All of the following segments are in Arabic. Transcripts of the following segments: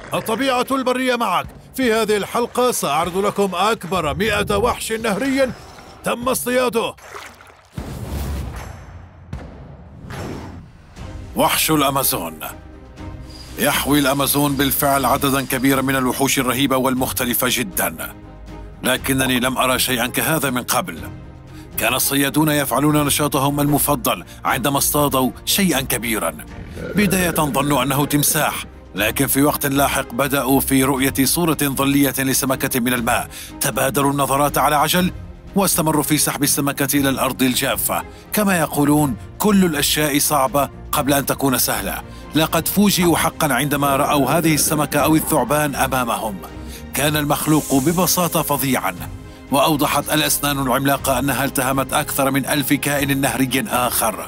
الطبيعة البرية معك. في هذه الحلقة سأعرض لكم أكبر 100 وحش نهري تم اصطياده. وحش الأمازون. يحوي الأمازون بالفعل عددا كبيرا من الوحوش الرهيبة والمختلفة جدا، لكنني لم أرى شيئا كهذا من قبل. كان الصيادون يفعلون نشاطهم المفضل عندما اصطادوا شيئا كبيرا. بداية ظنوا أنه تمساح، لكن في وقت لاحق بدأوا في رؤية صورة ظلية لسمكة من الماء. تبادلوا النظرات على عجل واستمروا في سحب السمكة إلى الأرض الجافة. كما يقولون كل الأشياء صعبة قبل أن تكون سهلة. لقد فوجئوا حقا عندما رأوا هذه السمكة أو الثعبان أمامهم. كان المخلوق ببساطة فظيعا، وأوضحت الأسنان العملاقة أنها التهمت أكثر من 1000 كائن نهري آخر.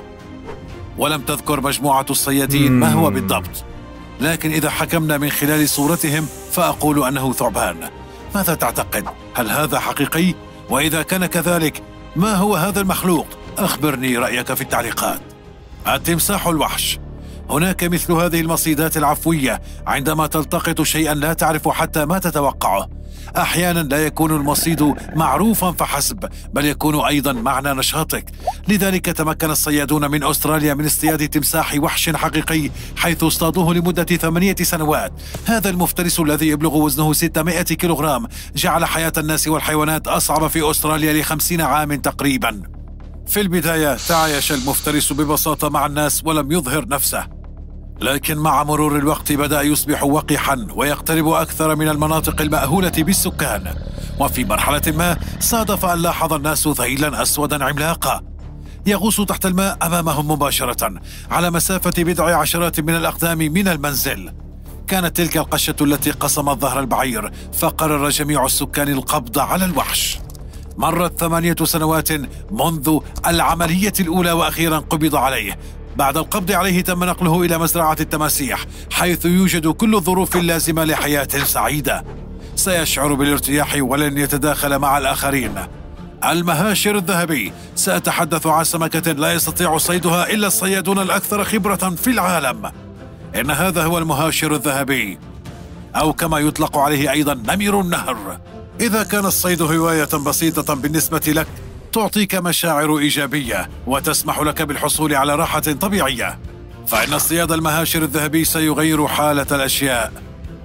ولم تذكر مجموعة الصيادين ما هو بالضبط، لكن إذا حكمنا من خلال صورتهم فأقول أنه ثعبان. ماذا تعتقد؟ هل هذا حقيقي؟ وإذا كان كذلك ما هو هذا المخلوق؟ أخبرني رأيك في التعليقات. التمساح الوحش. هناك مثل هذه المصيدات العفوية عندما تلتقط شيئا لا تعرف حتى ما تتوقعه. أحيانا لا يكون المصيد معروفا فحسب، بل يكون أيضا معنى نشاطك. لذلك تمكن الصيادون من أستراليا من اصطياد تمساح وحش حقيقي، حيث اصطادوه لمدة 8 سنوات. هذا المفترس الذي يبلغ وزنه 600 كيلوغرام جعل حياة الناس والحيوانات أصعب في أستراليا ل50 عام تقريبا. في البداية تعايش المفترس ببساطة مع الناس ولم يظهر نفسه، لكن مع مرور الوقت بدأ يصبح وقحا ويقترب أكثر من المناطق المأهولة بالسكان. وفي مرحلة ما صادف أن لاحظ الناس ذيلا أسودا عملاقا يغوص تحت الماء أمامهم مباشرة على مسافة بضع عشرات من الأقدام من المنزل. كانت تلك القشة التي قصمت ظهر البعير، فقرر جميع السكان القبض على الوحش. مرت 8 سنوات منذ العملية الأولى وأخيرا قبض عليه. بعد القبض عليه تم نقله إلى مزرعة التماسيح، حيث يوجد كل الظروف اللازمة لحياة سعيدة. سيشعر بالارتياح ولن يتداخل مع الآخرين. المهاشر الذهبي. سأتحدث عن سمكة لا يستطيع صيدها إلا الصيادون الأكثر خبرة في العالم. إن هذا هو المهاشر الذهبي، أو كما يطلق عليه أيضا نمر النهر. إذا كان الصيد هواية بسيطة بالنسبة لك، تعطيك مشاعر إيجابية وتسمح لك بالحصول على راحة طبيعية، فإن اصطياد المهاشر الذهبي سيغير حالة الأشياء.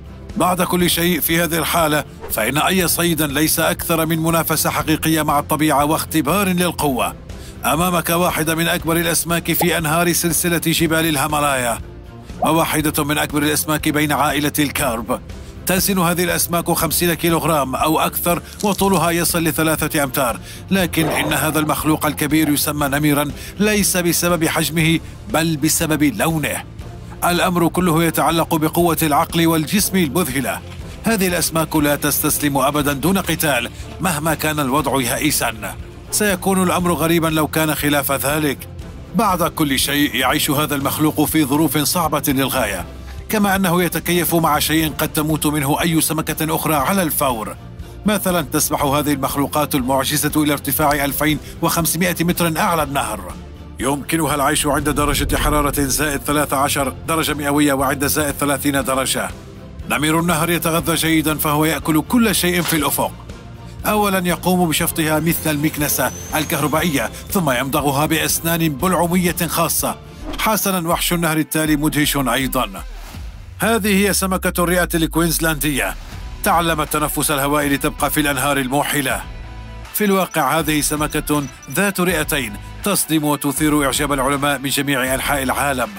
بعد كل شيء في هذه الحالة فإن أي صيد ليس أكثر من منافسة حقيقية مع الطبيعة واختبار للقوة. أمامك واحدة من أكبر الأسماك في أنهار سلسلة جبال الهيمالايا، وواحدة من أكبر الأسماك بين عائلة الكارب. تزن هذه الأسماك 50 كيلوغرام أو أكثر، وطولها يصل ل3 أمتار. لكن إن هذا المخلوق الكبير يسمى نمرا ليس بسبب حجمه، بل بسبب لونه. الأمر كله يتعلق بقوة العقل والجسم المذهلة. هذه الأسماك لا تستسلم أبدا دون قتال مهما كان الوضع يائسا. سيكون الأمر غريبا لو كان خلاف ذلك. بعد كل شيء يعيش هذا المخلوق في ظروف صعبة للغاية، كما أنه يتكيف مع شيء قد تموت منه أي سمكة أخرى على الفور. مثلا تسبح هذه المخلوقات المعجزة إلى ارتفاع 2500 متر أعلى النهر. يمكنها العيش عند درجة حرارة زائد 13 درجة مئوية وعند زائد 30 درجة. نمر النهر يتغذى جيدا، فهو يأكل كل شيء في الأفق. أولا يقوم بشفطها مثل المكنسة الكهربائية، ثم يمضغها بأسنان بلعومية خاصة. حسنا، وحش النهر التالي مدهش أيضا. هذه هي سمكة الرئة الكوينزلاندية. تعلم التنفس الهوائي لتبقى في الأنهار الموحلة. في الواقع هذه سمكة ذات رئتين تصدم وتثير إعجاب العلماء من جميع أنحاء العالم.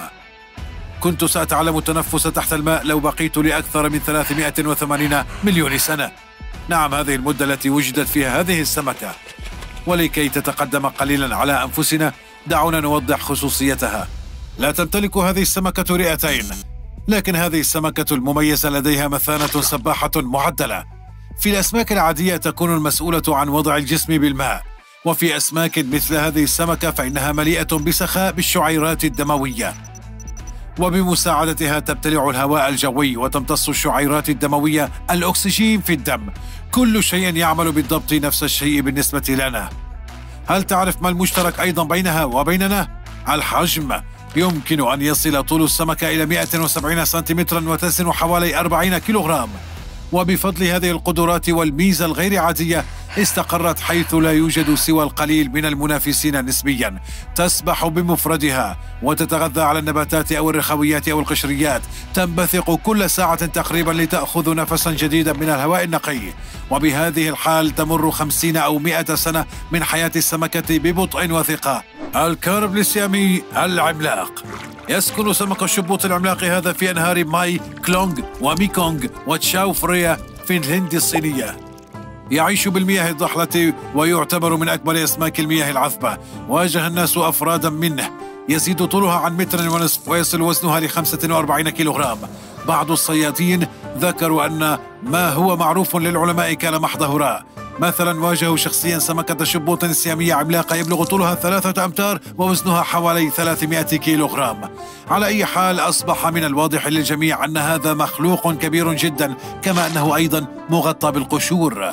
كنت سأتعلم التنفس تحت الماء لو بقيت لأكثر من 380 مليون سنة. نعم، هذه المدة التي وجدت فيها هذه السمكة. ولكي تتقدم قليلا على أنفسنا، دعونا نوضح خصوصيتها. لا تمتلك هذه السمكة رئتين، لكن هذه السمكة المميزة لديها مثانة سباحة معدلة. في الأسماك العادية تكون المسؤولة عن وضع الجسم بالماء، وفي أسماك مثل هذه السمكة فإنها مليئة بسخاء بالشعيرات الدموية، وبمساعدتها تبتلع الهواء الجوي وتمتص الشعيرات الدموية الأكسجين في الدم. كل شيء يعمل بالضبط نفس الشيء بالنسبة لنا. هل تعرف ما المشترك أيضا بينها وبيننا؟ الحجم. يمكن أن يصل طول السمكة إلى 170 سنتيمترا وتزن حوالي 40 كيلوغرام. وبفضل هذه القدرات والميزة الغير عادية استقرت حيث لا يوجد سوى القليل من المنافسين نسبيا. تسبح بمفردها وتتغذى على النباتات أو الرخويات أو القشريات. تنبثق كل ساعة تقريبا لتأخذ نفسا جديدا من الهواء النقي. وبهذه الحال تمر 50 أو 100 سنة من حياة السمكة ببطء وثقة. الكرب السيامي العملاق. يسكن سمك الشبوط العملاق هذا في أنهار ماي كلونغ وميكونغ وتشاو فريا في الهند الصينية. يعيش بالمياه الضحلة ويعتبر من أكبر أسماك المياه العذبة. واجه الناس أفرادا منه يزيد طولها عن 1.5 متر ويصل وزنها ل 45 كيلوغرام. بعض الصيادين ذكروا أن ما هو معروف للعلماء كان محض هراء. مثلا واجهوا شخصيا سمكة شبوط سيامية عملاقة يبلغ طولها 3 أمتار ووزنها حوالي 300 كيلوغرام. على أي حال أصبح من الواضح للجميع أن هذا مخلوق كبير جدا، كما أنه أيضا مغطى بالقشور،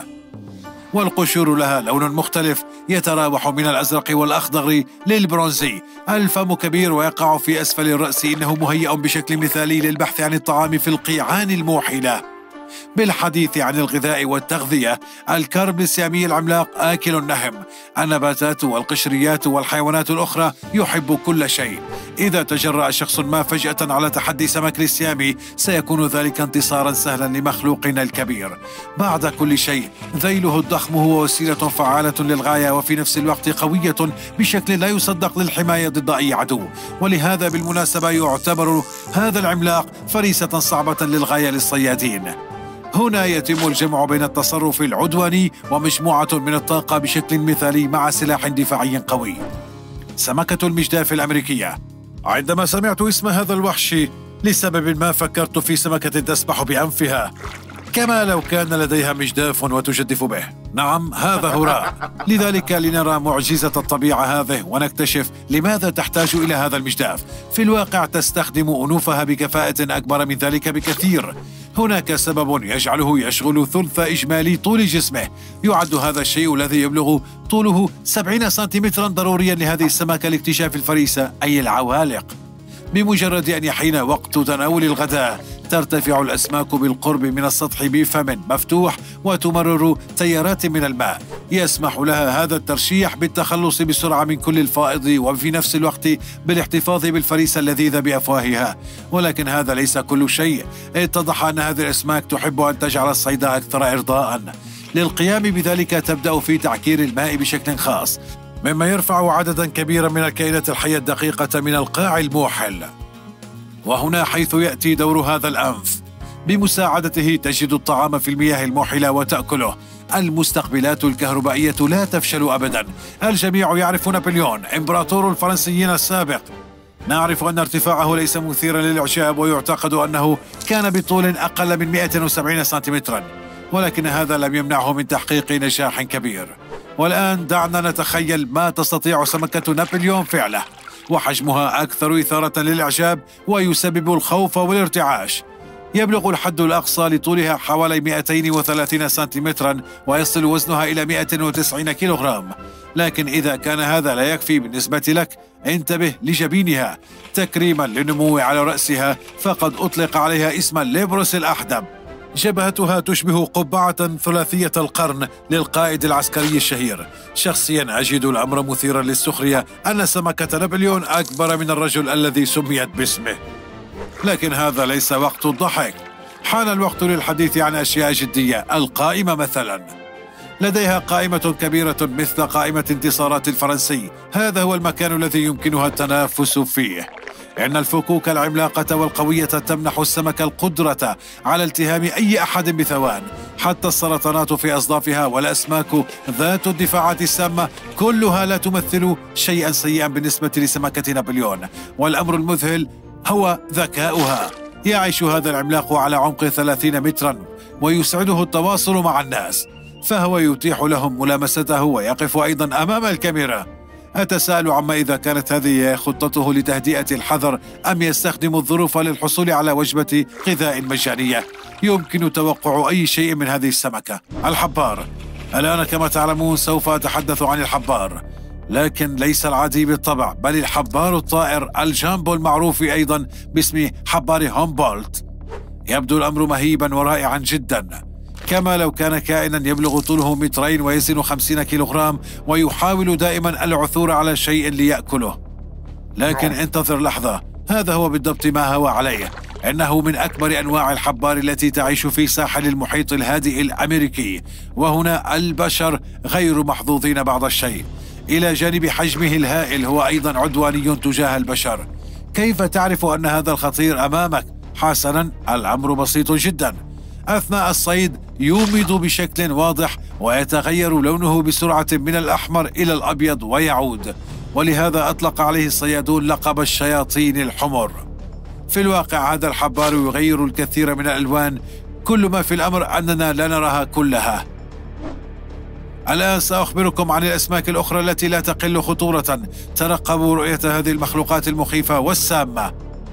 والقشور لها لون مختلف يتراوح من الأزرق والأخضر للبرونزي. الفم كبير ويقع في أسفل الرأس. إنه مهيأ بشكل مثالي للبحث عن الطعام في القيعان الموحلة. بالحديث عن الغذاء والتغذية، الكرب السيامي العملاق آكل نهم. النباتات والقشريات والحيوانات الأخرى يحب كل شيء. إذا تجرأ شخص ما فجأة على تحدي سمك السيامي سيكون ذلك انتصارا سهلا لمخلوقنا الكبير. بعد كل شيء ذيله الضخم هو وسيلة فعالة للغاية وفي نفس الوقت قوية بشكل لا يصدق للحماية ضد أي عدو. ولهذا بالمناسبة يعتبر هذا العملاق فريسة صعبة للغاية للصيادين. هنا يتم الجمع بين التصرف العدواني ومجموعة من الطاقة بشكل مثالي مع سلاح دفاعي قوي. سمكة المجداف الأمريكية. عندما سمعت اسم هذا الوحش لسبب ما فكرت في سمكة تسبح بأنفها، كما لو كان لديها مجداف وتجدف به. نعم، هذا هراء. لذلك لنرى معجزة الطبيعة هذه ونكتشف لماذا تحتاج إلى هذا المجداف. في الواقع تستخدم أنوفها بكفاءة أكبر من ذلك بكثير. هناك سبب يجعله يشغل ثلث إجمالي طول جسمه. يعد هذا الشيء الذي يبلغ طوله 70 سنتيمترا ضروريا لهذه السمكة لاكتشاف الفريسة أي العوالق. بمجرد أن يحين وقت تناول الغداء ترتفع الأسماك بالقرب من السطح بفم مفتوح وتمرر تيارات من الماء. يسمح لها هذا الترشيح بالتخلص بسرعة من كل الفائض وفي نفس الوقت بالاحتفاظ بالفريسة اللذيذة بأفواهها. ولكن هذا ليس كل شيء. اتضح أن هذه الأسماك تحب أن تجعل الصيد أكثر إرضاء. للقيام بذلك تبدأ في تعكير الماء بشكل خاص، مما يرفع عددا كبيرا من الكائنات الحية الدقيقة من القاع الموحل. وهنا حيث يأتي دور هذا الأنف. بمساعدته تجد الطعام في المياه الموحلة وتأكله. المستقبلات الكهربائية لا تفشل أبدا. الجميع يعرف نابليون إمبراطور الفرنسيين السابق. نعرف أن ارتفاعه ليس مثيرا للإعجاب ويعتقد أنه كان بطول أقل من 170 سنتيمترا، ولكن هذا لم يمنعه من تحقيق نجاح كبير. والآن دعنا نتخيل ما تستطيع سمكة نابليون فعله، وحجمها أكثر إثارة للإعجاب ويسبب الخوف والارتعاش. يبلغ الحد الأقصى لطولها حوالي 230 سنتيمترا ويصل وزنها إلى 190 كيلوغرام. لكن إذا كان هذا لا يكفي بالنسبة لك، انتبه لجبينها. تكريما للنمو على رأسها فقد أطلق عليها اسم الليبروس الأحدب. جبهتها تشبه قبعة ثلاثية القرن للقائد العسكري الشهير. شخصيا أجد الأمر مثيرا للسخرية أن سمكة نابليون أكبر من الرجل الذي سميت باسمه. لكن هذا ليس وقت الضحك. حان الوقت للحديث عن أشياء جدية. القائمة مثلا، لديها قائمة كبيرة مثل قائمة انتصارات الفرنسي. هذا هو المكان الذي يمكنها التنافس فيه. إن الفكوك العملاقة والقوية تمنح السمكة القدرة على التهام أي أحد بثوان، حتى السرطانات في أصدافها والأسماك ذات الدفاعات السامة كلها لا تمثل شيئا سيئا بالنسبة لسمكة نابليون. والأمر المذهل هو ذكاؤها. يعيش هذا العملاق على عمق 30 مترا ويسعده التواصل مع الناس، فهو يتيح لهم ملامسته ويقف أيضا أمام الكاميرا. أتساءل عما إذا كانت هذه خطته لتهدئة الحذر أم يستخدم الظروف للحصول على وجبة غذاء مجانية. يمكن توقع أي شيء من هذه السمكة. الحبار. الآن كما تعلمون سوف أتحدث عن الحبار. لكن ليس العادي بالطبع، بل الحبار الطائر الجامبو المعروف أيضا باسم حبار هومبولت. يبدو الأمر مهيبا ورائعا جدا، كما لو كان كائنا يبلغ طوله 2 متر ويزن 50 كيلوغرام ويحاول دائما العثور على شيء ليأكله. لكن انتظر لحظة، هذا هو بالضبط ما هو عليه. إنه من أكبر أنواع الحبار التي تعيش في ساحل المحيط الهادئ الأمريكي، وهنا البشر غير محظوظين بعض الشيء. إلى جانب حجمه الهائل هو أيضا عدواني تجاه البشر. كيف تعرف أن هذا الخطير أمامك؟ حسنا، الأمر بسيط جدا. أثناء الصيد يومض بشكل واضح ويتغير لونه بسرعة من الأحمر إلى الأبيض ويعود، ولهذا أطلق عليه الصيادون لقب الشياطين الحمر. في الواقع هذا الحبار يغير الكثير من الألوان، كل ما في الأمر أننا لا نراها كلها. الآن سأخبركم عن الأسماك الأخرى التي لا تقل خطورة. ترقبوا رؤية هذه المخلوقات المخيفة والسامة.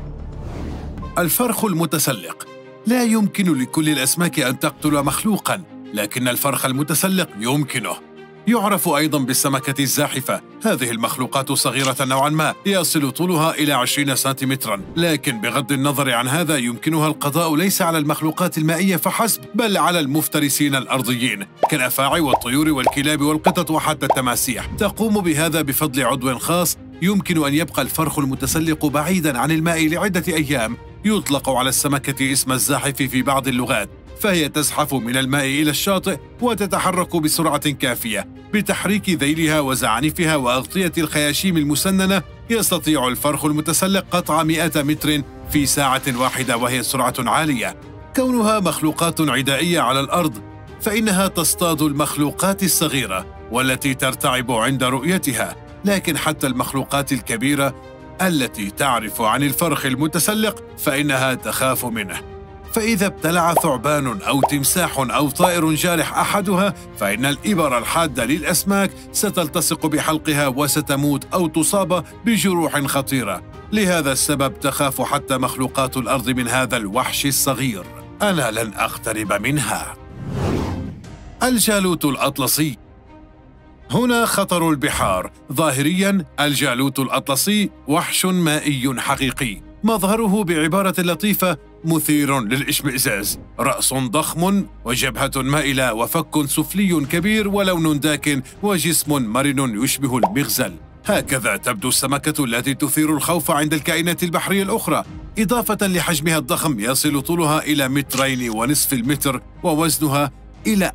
الفرخ المتسلق. لا يمكن لكل الأسماك أن تقتل مخلوقا، لكن الفرخ المتسلق يمكنه. يعرف أيضا بالسمكة الزاحفة. هذه المخلوقات صغيرة نوعا ما، يصل طولها إلى 20 سنتيمترا، لكن بغض النظر عن هذا يمكنها القضاء ليس على المخلوقات المائية فحسب، بل على المفترسين الأرضيين كالأفاعي والطيور والكلاب والقطط وحتى التماسيح. تقوم بهذا بفضل عضو خاص يمكن أن يبقى الفرخ المتسلق بعيدا عن الماء لعدة أيام. يطلق على السمكة اسم الزاحف في بعض اللغات، فهي تزحف من الماء إلى الشاطئ وتتحرك بسرعة كافية. بتحريك ذيلها وزعانفها وأغطية الخياشيم المسننة يستطيع الفرخ المتسلق قطع 100 متر في ساعة واحدة، وهي سرعة عالية. كونها مخلوقات عدائية على الأرض، فإنها تصطاد المخلوقات الصغيرة والتي ترتعب عند رؤيتها، لكن حتى المخلوقات الكبيرة التي تعرف عن الفرخ المتسلق فإنها تخاف منه. فإذا ابتلع ثعبان أو تمساح أو طائر جارح أحدها، فإن الإبر الحادة للأسماك ستلتصق بحلقها وستموت أو تصاب بجروح خطيرة. لهذا السبب تخاف حتى مخلوقات الأرض من هذا الوحش الصغير. أنا لن أقترب منها. الجالوت الأطلسي. هنا خطر البحار. ظاهريا الجالوت الأطلسي وحش مائي حقيقي، مظهره بعبارة لطيفة مثير للإشمئزاز. رأس ضخم وجبهة مائلة وفك سفلي كبير ولون داكن وجسم مرن يشبه المغزل. هكذا تبدو السمكة التي تثير الخوف عند الكائنات البحرية الأخرى. إضافة لحجمها الضخم يصل طولها إلى 2.5 متر ووزنها إلى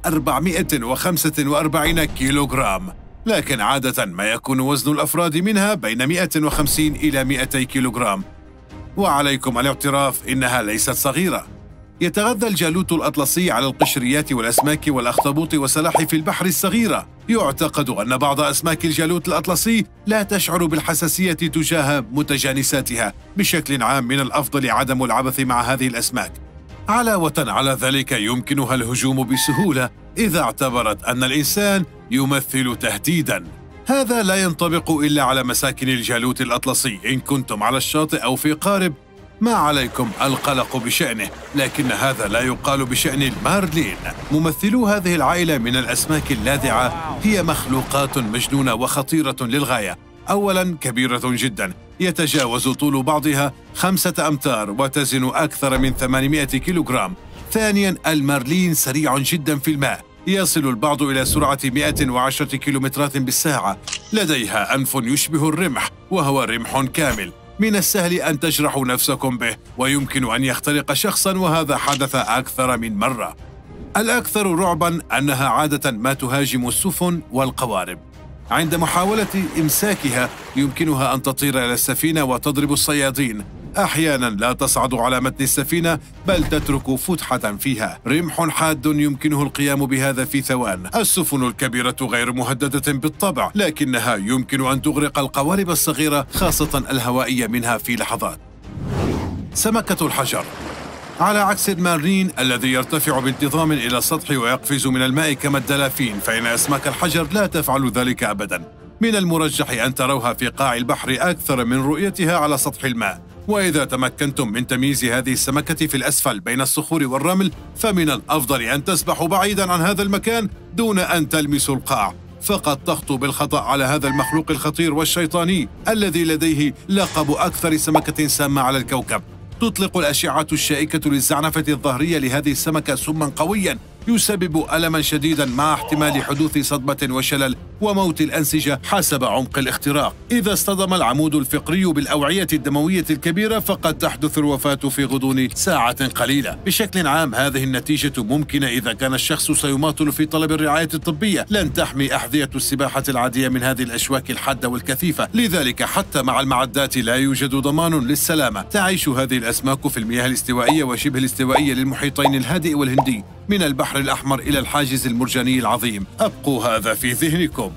445 كيلوغرام، لكن عادة ما يكون وزن الأفراد منها بين 150 إلى 200 كيلوغرام، وعليكم الاعتراف إنها ليست صغيرة. يتغذى الجالوت الأطلسي على القشريات والأسماك والأخطبوط وسلاحف البحر الصغيرة. يعتقد أن بعض أسماك الجالوت الأطلسي لا تشعر بالحساسية تجاه متجانساتها. بشكل عام من الأفضل عدم العبث مع هذه الأسماك. علاوة على ذلك يمكنها الهجوم بسهولة إذا اعتبرت أن الإنسان يمثل تهديداً. هذا لا ينطبق إلا على مساكن الجالوت الأطلسي. إن كنتم على الشاطئ أو في قارب ما عليكم القلق بشأنه، لكن هذا لا يقال بشأن المارلين. ممثلو هذه العائلة من الأسماك اللاذعة هي مخلوقات مجنونة وخطيرة للغاية. أولاً كبيرة جداً، يتجاوز طول بعضها 5 أمتار وتزن أكثر من 800 كيلوغرام. ثانياً المارلين سريع جداً في الماء، يصل البعض إلى سرعة 110 كيلومترات بالساعة. لديها أنف يشبه الرمح، وهو رمح كامل من السهل أن تجرحوا نفسكم به، ويمكن أن يخترق شخصاً، وهذا حدث أكثر من مرة. الأكثر رعباً أنها عادة ما تهاجم السفن والقوارب. عند محاولة إمساكها يمكنها أن تطير إلى السفينة وتضرب الصيادين. أحيانا لا تصعد على متن السفينة بل تترك فتحة فيها. رمح حاد يمكنه القيام بهذا في ثوان. السفن الكبيرة غير مهددة بالطبع، لكنها يمكن أن تغرق القوارب الصغيرة خاصة الهوائية منها في لحظات. سمكة الحجر. على عكس المارين الذي يرتفع بانتظام إلى السطح ويقفز من الماء كما الدلافين، فإن أسماك الحجر لا تفعل ذلك أبدا. من المرجح أن تروها في قاع البحر أكثر من رؤيتها على سطح الماء. وإذا تمكنتم من تمييز هذه السمكة في الأسفل بين الصخور والرمل، فمن الأفضل أن تسبحوا بعيدا عن هذا المكان دون أن تلمسوا القاع. فقد تخطو بالخطأ على هذا المخلوق الخطير والشيطاني الذي لديه لقب أكثر سمكة سامة على الكوكب. تطلق الأشعة الشائكة للزعنفة الظهرية لهذه السمكة سما قويا يسبب ألما شديدا مع احتمال حدوث صدمة وشلل وموت الأنسجة حسب عمق الاختراق. إذا اصطدم العمود الفقري بالأوعية الدموية الكبيرة فقد تحدث الوفاة في غضون ساعة قليلة. بشكل عام هذه النتيجة ممكنة إذا كان الشخص سيماطل في طلب الرعاية الطبية. لن تحمي أحذية السباحة العادية من هذه الأشواك الحادة والكثيفة، لذلك حتى مع المعدات لا يوجد ضمان للسلامة. تعيش هذه الأسماك في المياه الاستوائية وشبه الاستوائية للمحيطين الهادئ والهندي من البحر الأحمر إلى الحاجز المرجاني العظيم. أبقوا هذا في ذهنكم.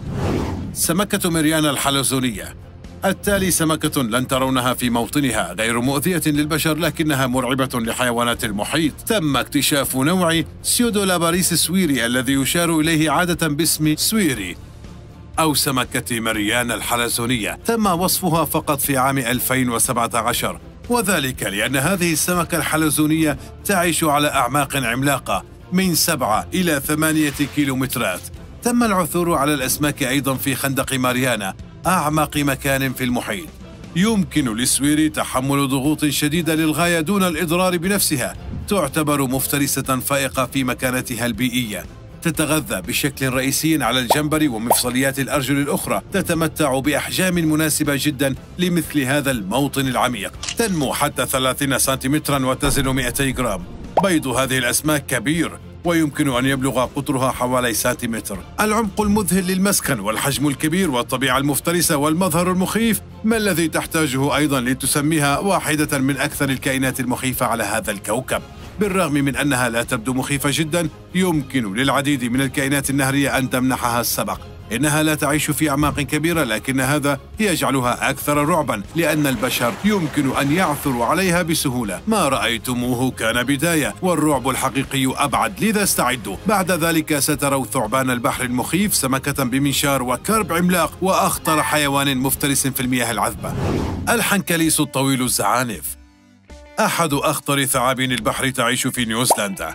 سمكة مريانا الحلزونية. التالي سمكة لن ترونها في موطنها، غير مؤذية للبشر لكنها مرعبة لحيوانات المحيط. تم اكتشاف نوع سيودولاباريس سويري الذي يشار إليه عادة باسم سويري أو سمكة مريانا الحلزونية. تم وصفها فقط في عام 2017، وذلك لأن هذه السمكة الحلزونية تعيش على أعماق عملاقة من 7 إلى 8 كيلومترات. تم العثور على الأسماك أيضا في خندق ماريانا، أعمق مكان في المحيط. يمكن للسويري تحمل ضغوط شديدة للغاية دون الإضرار بنفسها. تعتبر مفترسة فائقة في مكانتها البيئية، تتغذى بشكل رئيسي على الجمبري ومفصليات الأرجل الأخرى. تتمتع بأحجام مناسبة جدا لمثل هذا الموطن العميق. تنمو حتى 30 سنتيمترا وتزن 200 جرام. بيض هذه الأسماك كبير ويمكن أن يبلغ قطرها حوالي سنتيمتر. العمق المذهل للمسكن والحجم الكبير والطبيعة المفترسة والمظهر المخيف ما الذي تحتاجه أيضا لتسميها واحدة من أكثر الكائنات المخيفة على هذا الكوكب. بالرغم من أنها لا تبدو مخيفة جدا، يمكن للعديد من الكائنات النهرية أن تمنحها السبق. إنها لا تعيش في أعماق كبيرة، لكن هذا يجعلها أكثر رعبا لأن البشر يمكن أن يعثروا عليها بسهولة. ما رأيتموه كان بداية، والرعب الحقيقي أبعد، لذا استعدوا. بعد ذلك ستروا ثعبان البحر المخيف، سمكة بمنشار وكرب عملاق، وأخطر حيوان مفترس في المياه العذبة، الحنكليس الطويل الزعانف. أحد أخطر ثعابين البحر تعيش في نيوزيلندا.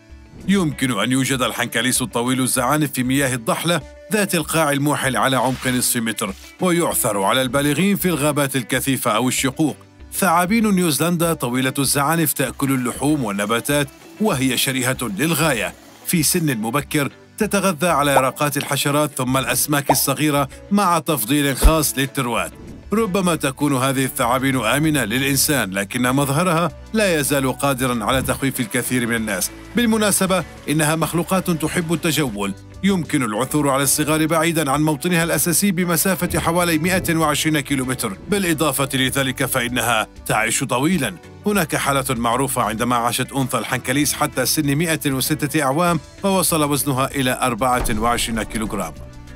يمكن أن يوجد الحنكليس الطويل الزعانف في مياه الضحلة ذات القاع الموحل على عمق نصف متر، ويعثر على البالغين في الغابات الكثيفة أو الشقوق. ثعابين نيوزيلندا طويلة الزعانف تأكل اللحوم والنباتات، وهي شرهة للغاية. في سن مبكر تتغذى على يرقات الحشرات ثم الأسماك الصغيرة مع تفضيل خاص للتروات. ربما تكون هذه الثعابين آمنة للإنسان، لكن مظهرها لا يزال قادراً على تخويف الكثير من الناس. بالمناسبة إنها مخلوقات تحب التجول. يمكن العثور على الصغار بعيداً عن موطنها الأساسي بمسافة حوالي 120 كيلومتر. بالإضافة لذلك فإنها تعيش طويلاً. هناك حالة معروفة عندما عاشت أنثى الحنكليس حتى سن 106 أعوام ووصل وزنها إلى 24 كيلوغرام.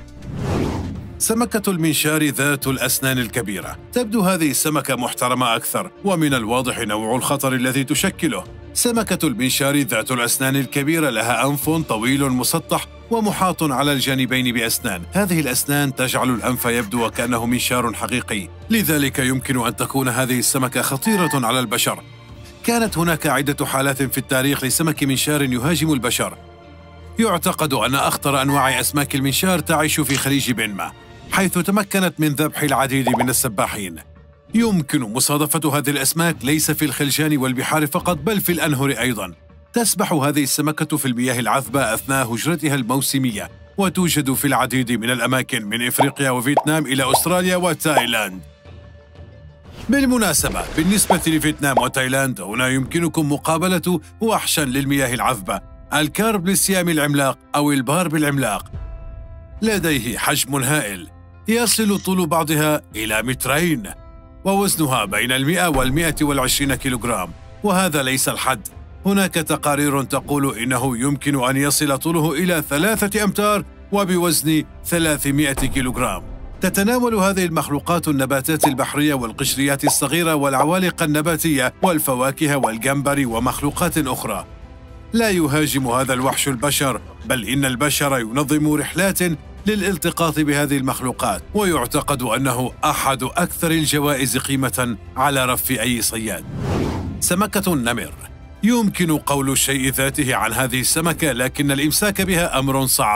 سمكة المنشار ذات الأسنان الكبيرة. تبدو هذه السمكة محترمة أكثر، ومن الواضح نوع الخطر الذي تشكله. سمكة المنشار ذات الأسنان الكبيرة لها أنف طويل مسطح ومحاط على الجانبين بأسنان. هذه الأسنان تجعل الأنف يبدو وكأنه منشار حقيقي، لذلك يمكن أن تكون هذه السمكة خطيرة على البشر. كانت هناك عدة حالات في التاريخ لسمك منشار يهاجم البشر. يعتقد أن أخطر أنواع أسماك المنشار تعيش في خليج بنما، حيث تمكنت من ذبح العديد من السباحين. يمكن مصادفة هذه الأسماك ليس في الخلجان والبحار فقط، بل في الأنهر أيضاً. تسبح هذه السمكة في المياه العذبة أثناء هجرتها الموسمية، وتوجد في العديد من الأماكن من إفريقيا وفيتنام إلى أستراليا وتايلاند. بالمناسبة، بالنسبة لفيتنام وتايلاند، هنا يمكنكم مقابلة وحشاً للمياه العذبة، الكارب للسيام العملاق أو البارب العملاق. لديه حجم هائل، يصل طول بعضها إلى 2 متر، ووزنها بين 100 و120 كيلوغرام. وهذا ليس الحد، هناك تقارير تقول إنه يمكن أن يصل طوله إلى 3 أمتار وبوزن 300 كيلوغرام. تتناول هذه المخلوقات النباتات البحرية والقشريات الصغيرة والعوالق النباتية والفواكه والجمبري ومخلوقات أخرى. لا يهاجم هذا الوحش البشر، بل إن البشر ينظم رحلات للالتقاط بهذه المخلوقات، ويعتقد أنه أحد أكثر الجوائز قيمة على رف أي صياد. سمكة النمر. يمكن قول الشيء ذاته عن هذه السمكة، لكن الإمساك بها أمر صعب.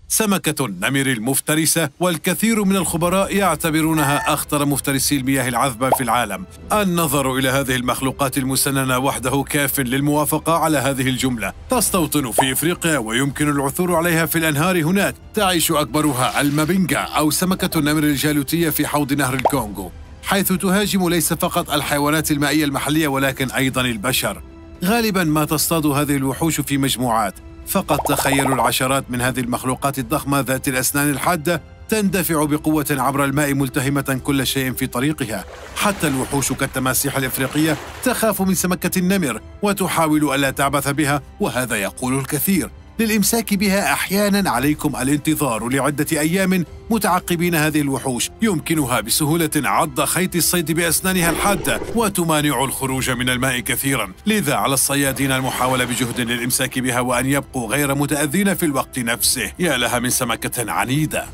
سمكة النمر المفترسة، والكثير من الخبراء يعتبرونها أخطر مفترسي المياه العذبة في العالم. النظر إلى هذه المخلوقات المسننة وحده كاف للموافقة على هذه الجملة. تستوطن في إفريقيا ويمكن العثور عليها في الأنهار هناك. تعيش أكبرها المابينجا أو سمكة النمر الجالوتية في حوض نهر الكونغو، حيث تهاجم ليس فقط الحيوانات المائية المحلية ولكن أيضا البشر. غالبا ما تصطاد هذه الوحوش في مجموعات. فقط تخيلوا العشرات من هذه المخلوقات الضخمة ذات الأسنان الحادة تندفع بقوة عبر الماء ملتهمة كل شيء في طريقها. حتى الوحوش كالتماسيح الإفريقية تخاف من سمكة النمر وتحاول ألا تعبث بها، وهذا يقول الكثير. للإمساك بها أحيانا عليكم الانتظار لعدة أيام متعقبين هذه الوحوش. يمكنها بسهولة عض خيط الصيد بأسنانها الحادة وتمانع الخروج من الماء كثيرا، لذا على الصيادين المحاولة بجهد للإمساك بها وأن يبقوا غير متأذين في الوقت نفسه. يا لها من سمكة عنيدة.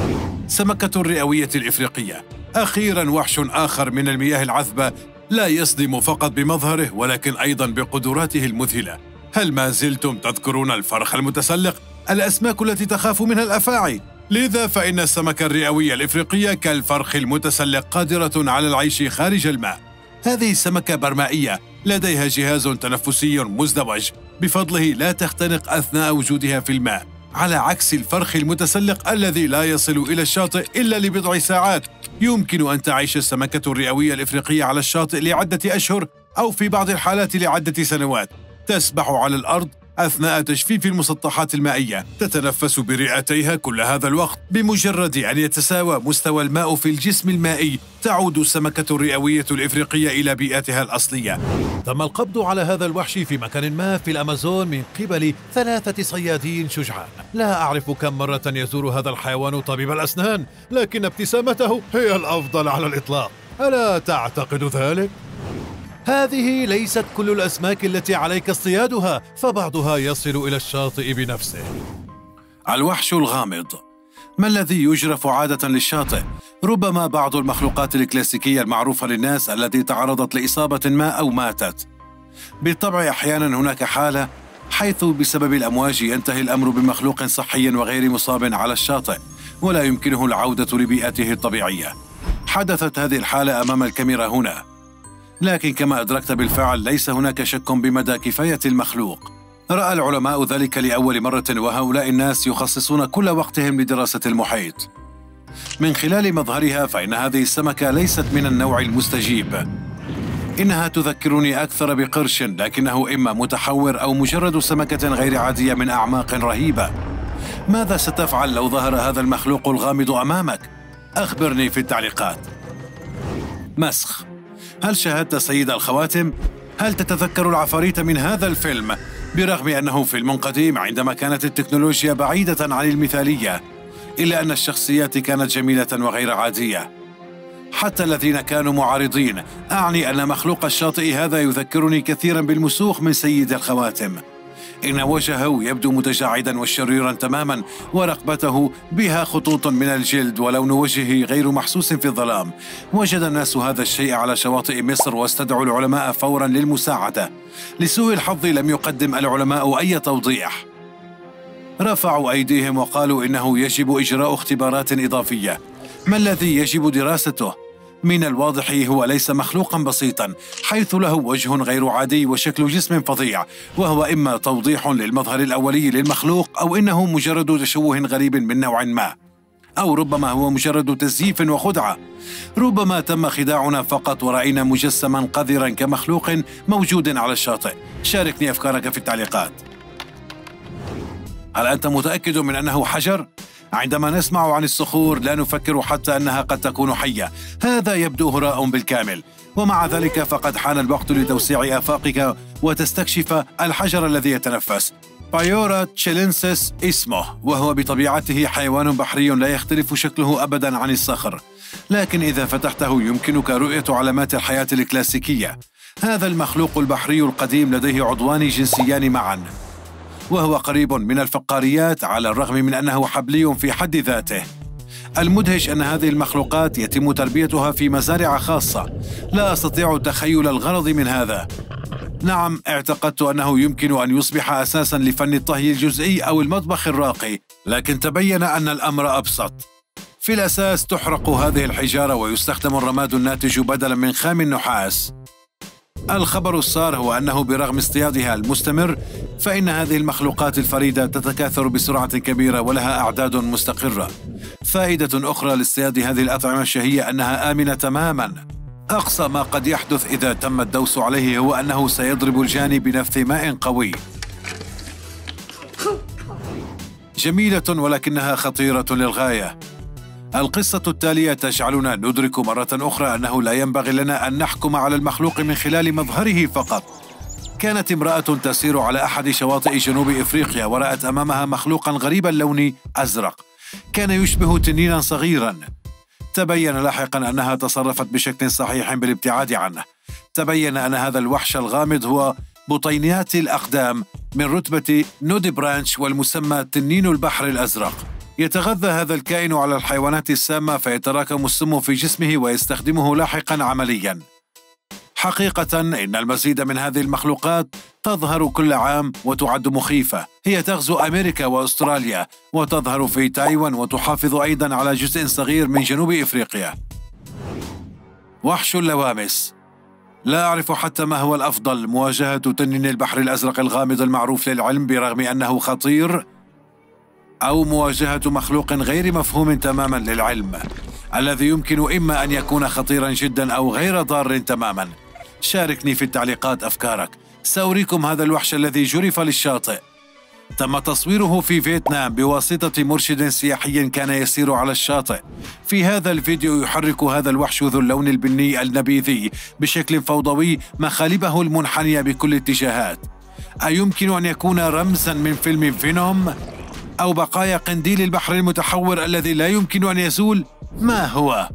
سمكة الرئوية الإفريقية، أخيرا وحش آخر من المياه العذبة لا يصدم فقط بمظهره ولكن أيضا بقدراته المذهلة. هل ما زلتم تذكرون الفرخ المتسلق؟ الأسماك التي تخاف منها الأفاعي. لذا فإن السمكة الرئوية الإفريقية كالفرخ المتسلق قادرة على العيش خارج الماء. هذه السمكة برمائية لديها جهاز تنفسي مزدوج، بفضله لا تختنق أثناء وجودها في الماء، على عكس الفرخ المتسلق الذي لا يصل إلى الشاطئ إلا لبضع ساعات. يمكن أن تعيش السمكة الرئوية الإفريقية على الشاطئ لعدة أشهر أو في بعض الحالات لعدة سنوات. تسبح على الأرض أثناء تجفيف المسطحات المائية، تتنفس برئتيها كل هذا الوقت. بمجرد أن يتساوى مستوى الماء في الجسم المائي تعود السمكة الرئوية الإفريقية إلى بيئتها الأصلية. تم القبض على هذا الوحش في مكان ما في الأمازون من قبل 3 صيادين شجعان. لا أعرف كم مرة يزور هذا الحيوان طبيب الأسنان، لكن ابتسامته هي الأفضل على الإطلاق. ألا تعتقد ذلك؟ هذه ليست كل الأسماك التي عليك اصطيادها، فبعضها يصل إلى الشاطئ بنفسه. الوحش الغامض. ما الذي يجرف عادة للشاطئ؟ ربما بعض المخلوقات الكلاسيكية المعروفة للناس التي تعرضت لإصابة ما أو ماتت. بالطبع أحيانا هناك حالة حيث بسبب الأمواج ينتهي الأمر بمخلوق صحي وغير مصاب على الشاطئ ولا يمكنه العودة لبيئته الطبيعية. حدثت هذه الحالة أمام الكاميرا هنا، لكن كما أدركت بالفعل ليس هناك شك بمدى كفاية المخلوق. رأى العلماء ذلك لأول مرة، وهؤلاء الناس يخصصون كل وقتهم لدراسة المحيط. من خلال مظهرها فإن هذه السمكة ليست من النوع المستجيب. إنها تذكرني أكثر بقرش، لكنه إما متحور أو مجرد سمكة غير عادية من أعماق رهيبة. ماذا ستفعل لو ظهر هذا المخلوق الغامض أمامك؟ أخبرني في التعليقات. مسخ. هل شاهدت سيد الخواتم؟ هل تتذكر العفاريت من هذا الفيلم؟ برغم أنه فيلم قديم عندما كانت التكنولوجيا بعيدة عن المثالية، إلا أن الشخصيات كانت جميلة وغير عادية. حتى الذين كانوا معارضين، أعني أن مخلوق الشاطئ هذا يذكرني كثيرا بالمسوخ من سيد الخواتم. إن وجهه يبدو متجعدا وشريرا تماما، ورقبته بها خطوط من الجلد، ولون وجهه غير محسوس في الظلام. وجد الناس هذا الشيء على شواطئ مصر واستدعوا العلماء فورا للمساعدة. لسوء الحظ لم يقدم العلماء أي توضيح. رفعوا أيديهم وقالوا إنه يجب إجراء اختبارات إضافية. ما الذي يجب دراسته؟ من الواضح هو ليس مخلوقا بسيطا، حيث له وجه غير عادي وشكل جسم فظيع، وهو إما توضيح للمظهر الأولي للمخلوق أو إنه مجرد تشوه غريب من نوع ما، أو ربما هو مجرد تزييف وخدعة. ربما تم خداعنا فقط ورأينا مجسما قذرا كمخلوق موجود على الشاطئ. شاركني أفكارك في التعليقات. هل أنت متأكد من أنه حجر؟ عندما نسمع عن الصخور لا نفكر حتى أنها قد تكون حية. هذا يبدو هراء بالكامل، ومع ذلك فقد حان الوقت لتوسيع آفاقك وتستكشف الحجر الذي يتنفس. بايورا تشيلينسيس اسمه، وهو بطبيعته حيوان بحري لا يختلف شكله أبدا عن الصخر، لكن إذا فتحته يمكنك رؤية علامات الحياة الكلاسيكية. هذا المخلوق البحري القديم لديه عضوان جنسيان معا، وهو قريب من الفقاريات على الرغم من أنه حبلي في حد ذاته. المدهش أن هذه المخلوقات يتم تربيتها في مزارع خاصة. لا أستطيع تخيل الغرض من هذا. نعم، اعتقدت أنه يمكن أن يصبح أساساً لفن الطهي الجزئي أو المطبخ الراقي، لكن تبين أن الأمر أبسط. في الأساس تحرق هذه الحجارة ويستخدم الرماد الناتج بدلاً من خام النحاس. الخبر السار هو أنه برغم اصطيادها المستمر، فإن هذه المخلوقات الفريدة تتكاثر بسرعة كبيرة ولها أعداد مستقرة. فائدة أخرى لاصطياد هذه الأطعمة الشهية أنها آمنة تماماً. أقصى ما قد يحدث إذا تم الدوس عليه هو أنه سيضرب الجاني بنفث ماء قوي. جميلة ولكنها خطيرة للغاية. القصة التالية تجعلنا ندرك مرة أخرى أنه لا ينبغي لنا أن نحكم على المخلوق من خلال مظهره فقط. كانت امرأة تسير على أحد شواطئ جنوب إفريقيا ورأت أمامها مخلوقا غريب اللون أزرق، كان يشبه تنينا صغيرا. تبين لاحقا أنها تصرفت بشكل صحيح بالابتعاد عنه. تبين أن هذا الوحش الغامض هو بطينيات الأقدام من رتبة نودبرانش والمسمى تنين البحر الأزرق. يتغذى هذا الكائن على الحيوانات السامة فيتراكم السم في جسمه ويستخدمه لاحقا عمليا. حقيقة إن المزيد من هذه المخلوقات تظهر كل عام وتعد مخيفة. هي تغزو أمريكا وأستراليا وتظهر في تايوان وتحافظ أيضا على جزء صغير من جنوب إفريقيا. وحش اللوامس. لا أعرف حتى ما هو الأفضل، مواجهة تنين البحر الأزرق الغامض المعروف للعلم برغم أنه خطير، أو مواجهة مخلوق غير مفهوم تماما للعلم الذي يمكن إما أن يكون خطيرا جدا أو غير ضار تماما. شاركني في التعليقات أفكارك. سأريكم هذا الوحش الذي جرف للشاطئ. تم تصويره في فيتنام بواسطة مرشد سياحي كان يسير على الشاطئ. في هذا الفيديو يحرك هذا الوحش ذو اللون البني النبيذي بشكل فوضوي مخالبه المنحنية بكل اتجاهات. أيمكن أن يكون رمزا من فيلم فينوم؟ أو بقايا قنديل البحر المتحور الذي لا يمكن أن يزول؟ ما هو؟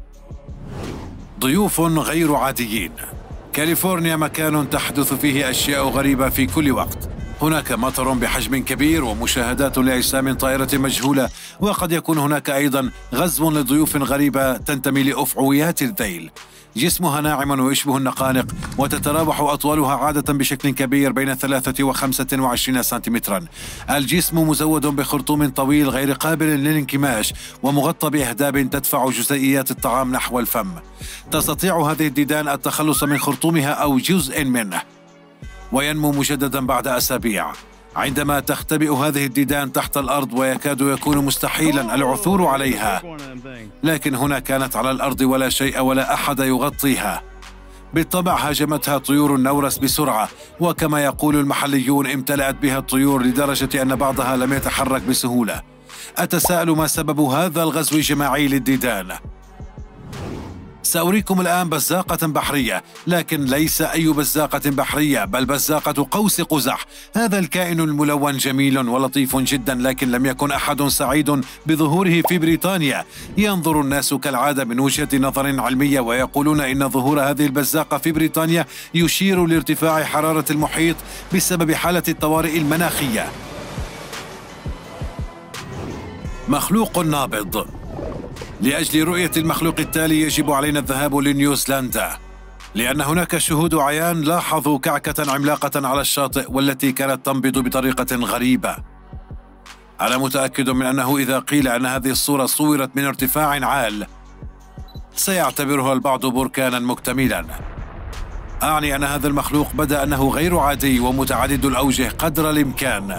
ضيوف غير عاديين. كاليفورنيا مكان تحدث فيه أشياء غريبة في كل وقت. هناك مطر بحجم كبير ومشاهدات لأجسام طائرة مجهولة، وقد يكون هناك أيضا غزو لضيوف غريبة تنتمي لأفعويات الذيل. جسمها ناعم ويشبه النقانق، وتتراوح أطوالها عادة بشكل كبير بين 3 و25 سنتيمترا. الجسم مزود بخرطوم طويل غير قابل للانكماش ومغطى بأهداب تدفع جزيئيات الطعام نحو الفم. تستطيع هذه الديدان التخلص من خرطومها أو جزء منه، وينمو مجددا بعد أسابيع. عندما تختبئ هذه الديدان تحت الأرض ويكاد يكون مستحيلا العثور عليها، لكن هنا كانت على الأرض ولا شيء ولا أحد يغطيها. بالطبع هاجمتها طيور النورس بسرعة، وكما يقول المحليون امتلأت بها الطيور لدرجة أن بعضها لم يتحرك بسهولة. أتساءل ما سبب هذا الغزو الجماعي للديدان. سأريكم الآن بزاقة بحرية، لكن ليس أي بزاقة بحرية، بل بزاقة قوس قزح. هذا الكائن الملون جميل ولطيف جدا، لكن لم يكن أحد سعيد بظهوره في بريطانيا. ينظر الناس كالعادة من وجهة نظر علمية ويقولون إن ظهور هذه البزاقة في بريطانيا يشير لارتفاع حرارة المحيط بسبب حالة الطوارئ المناخية. مخلوق نابض. لأجل رؤية المخلوق التالي يجب علينا الذهاب لنيوزيلندا، لأن هناك شهود عيان لاحظوا كعكة عملاقة على الشاطئ والتي كانت تنبض بطريقة غريبة. أنا متأكد من أنه إذا قيل أن هذه الصورة صورت من ارتفاع عال سيعتبرها البعض بركانا مكتملا. أعني أن هذا المخلوق بدأ أنه غير عادي ومتعدد الأوجه قدر الإمكان.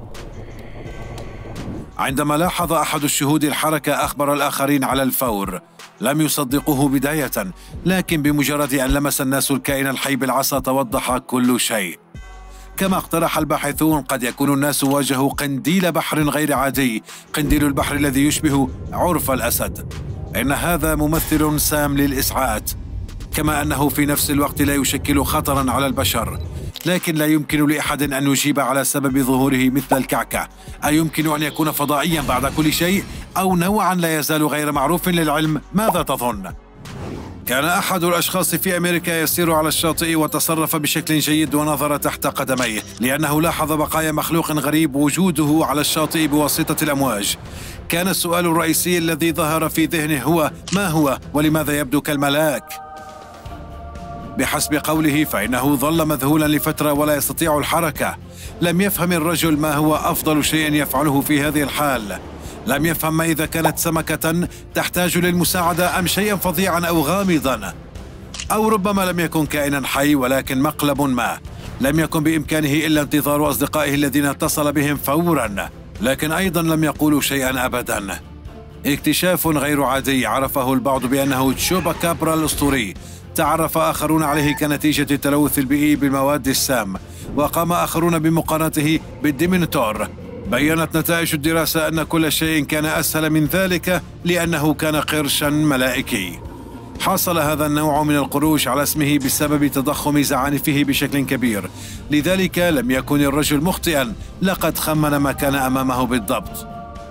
عندما لاحظ أحد الشهود الحركة أخبر الآخرين على الفور. لم يصدقوه بداية، لكن بمجرد أن لمس الناس الكائن الحي بالعصا توضح كل شيء. كما اقترح الباحثون قد يكون الناس واجهوا قنديل بحر غير عادي، قنديل البحر الذي يشبه عرف الأسد. إن هذا ممثل سام للإسعاف، كما أنه في نفس الوقت لا يشكل خطرا على البشر. لكن لا يمكن لأحد أن يجيب على سبب ظهوره مثل الكعكة. أيمكن أن يكون فضائيا بعد كل شيء، أو نوعا لا يزال غير معروف للعلم؟ ماذا تظن؟ كان أحد الأشخاص في أمريكا يسير على الشاطئ وتصرف بشكل جيد ونظر تحت قدميه، لأنه لاحظ بقايا مخلوق غريب وجوده على الشاطئ بواسطة الأمواج. كان السؤال الرئيسي الذي ظهر في ذهنه هو: ما هو ولماذا يبدو كالملاك؟ بحسب قوله فإنه ظل مذهولا لفترة ولا يستطيع الحركة. لم يفهم الرجل ما هو أفضل شيء يفعله في هذه الحال. لم يفهم ما إذا كانت سمكة تحتاج للمساعدة أم شيئا فظيعا أو غامضا، أو ربما لم يكن كائنا حي ولكن مقلب ما. لم يكن بإمكانه إلا انتظار أصدقائه الذين اتصل بهم فورا، لكن أيضا لم يقولوا شيئا أبدا. اكتشاف غير عادي عرفه البعض بأنه تشوبا كابرا الأسطوري. تعرف آخرون عليه كنتيجة التلوث البيئي بالمواد السام، وقام آخرون بمقارنته بالديمينتور. بيّنت نتائج الدراسة أن كل شيء كان أسهل من ذلك لأنه كان قرشا ملائكي. حصل هذا النوع من القروش على اسمه بسبب تضخم زعانفه بشكل كبير، لذلك لم يكن الرجل مخطئا، لقد خمن ما كان أمامه بالضبط.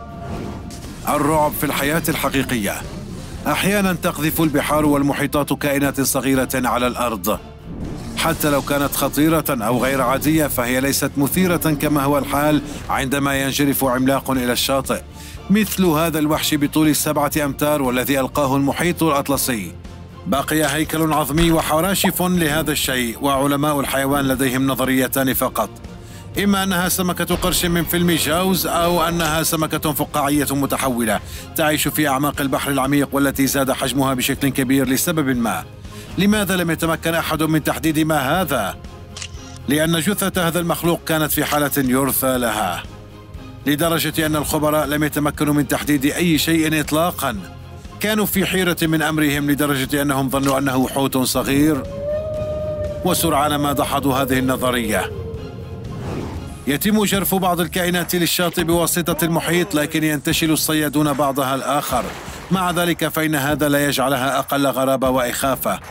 الرعب في الحياة الحقيقية. أحيانا تقذف البحار والمحيطات كائنات صغيرة على الأرض. حتى لو كانت خطيرة أو غير عادية فهي ليست مثيرة كما هو الحال عندما ينجرف عملاق إلى الشاطئ، مثل هذا الوحش بطول 7 أمتار والذي ألقاه المحيط الأطلسي. بقي هيكل عظمي وحراشف لهذا الشيء، وعلماء الحيوان لديهم نظريتان فقط: إما أنها سمكة قرش من فيلم جاوز، أو أنها سمكة فقاعية متحولة تعيش في أعماق البحر العميق والتي زاد حجمها بشكل كبير لسبب ما. لماذا لم يتمكن أحد من تحديد ما هذا؟ لأن جثة هذا المخلوق كانت في حالة يرثى لها، لدرجة أن الخبراء لم يتمكنوا من تحديد أي شيء إطلاقا. كانوا في حيرة من أمرهم لدرجة أنهم ظنوا أنه حوت صغير، وسرعان ما دحضوا هذه النظرية. يتم جرف بعض الكائنات للشاطئ بواسطة المحيط، لكن ينتشل الصيادون بعضها الآخر. مع ذلك فإن هذا لا يجعلها أقل غرابة وإخافة.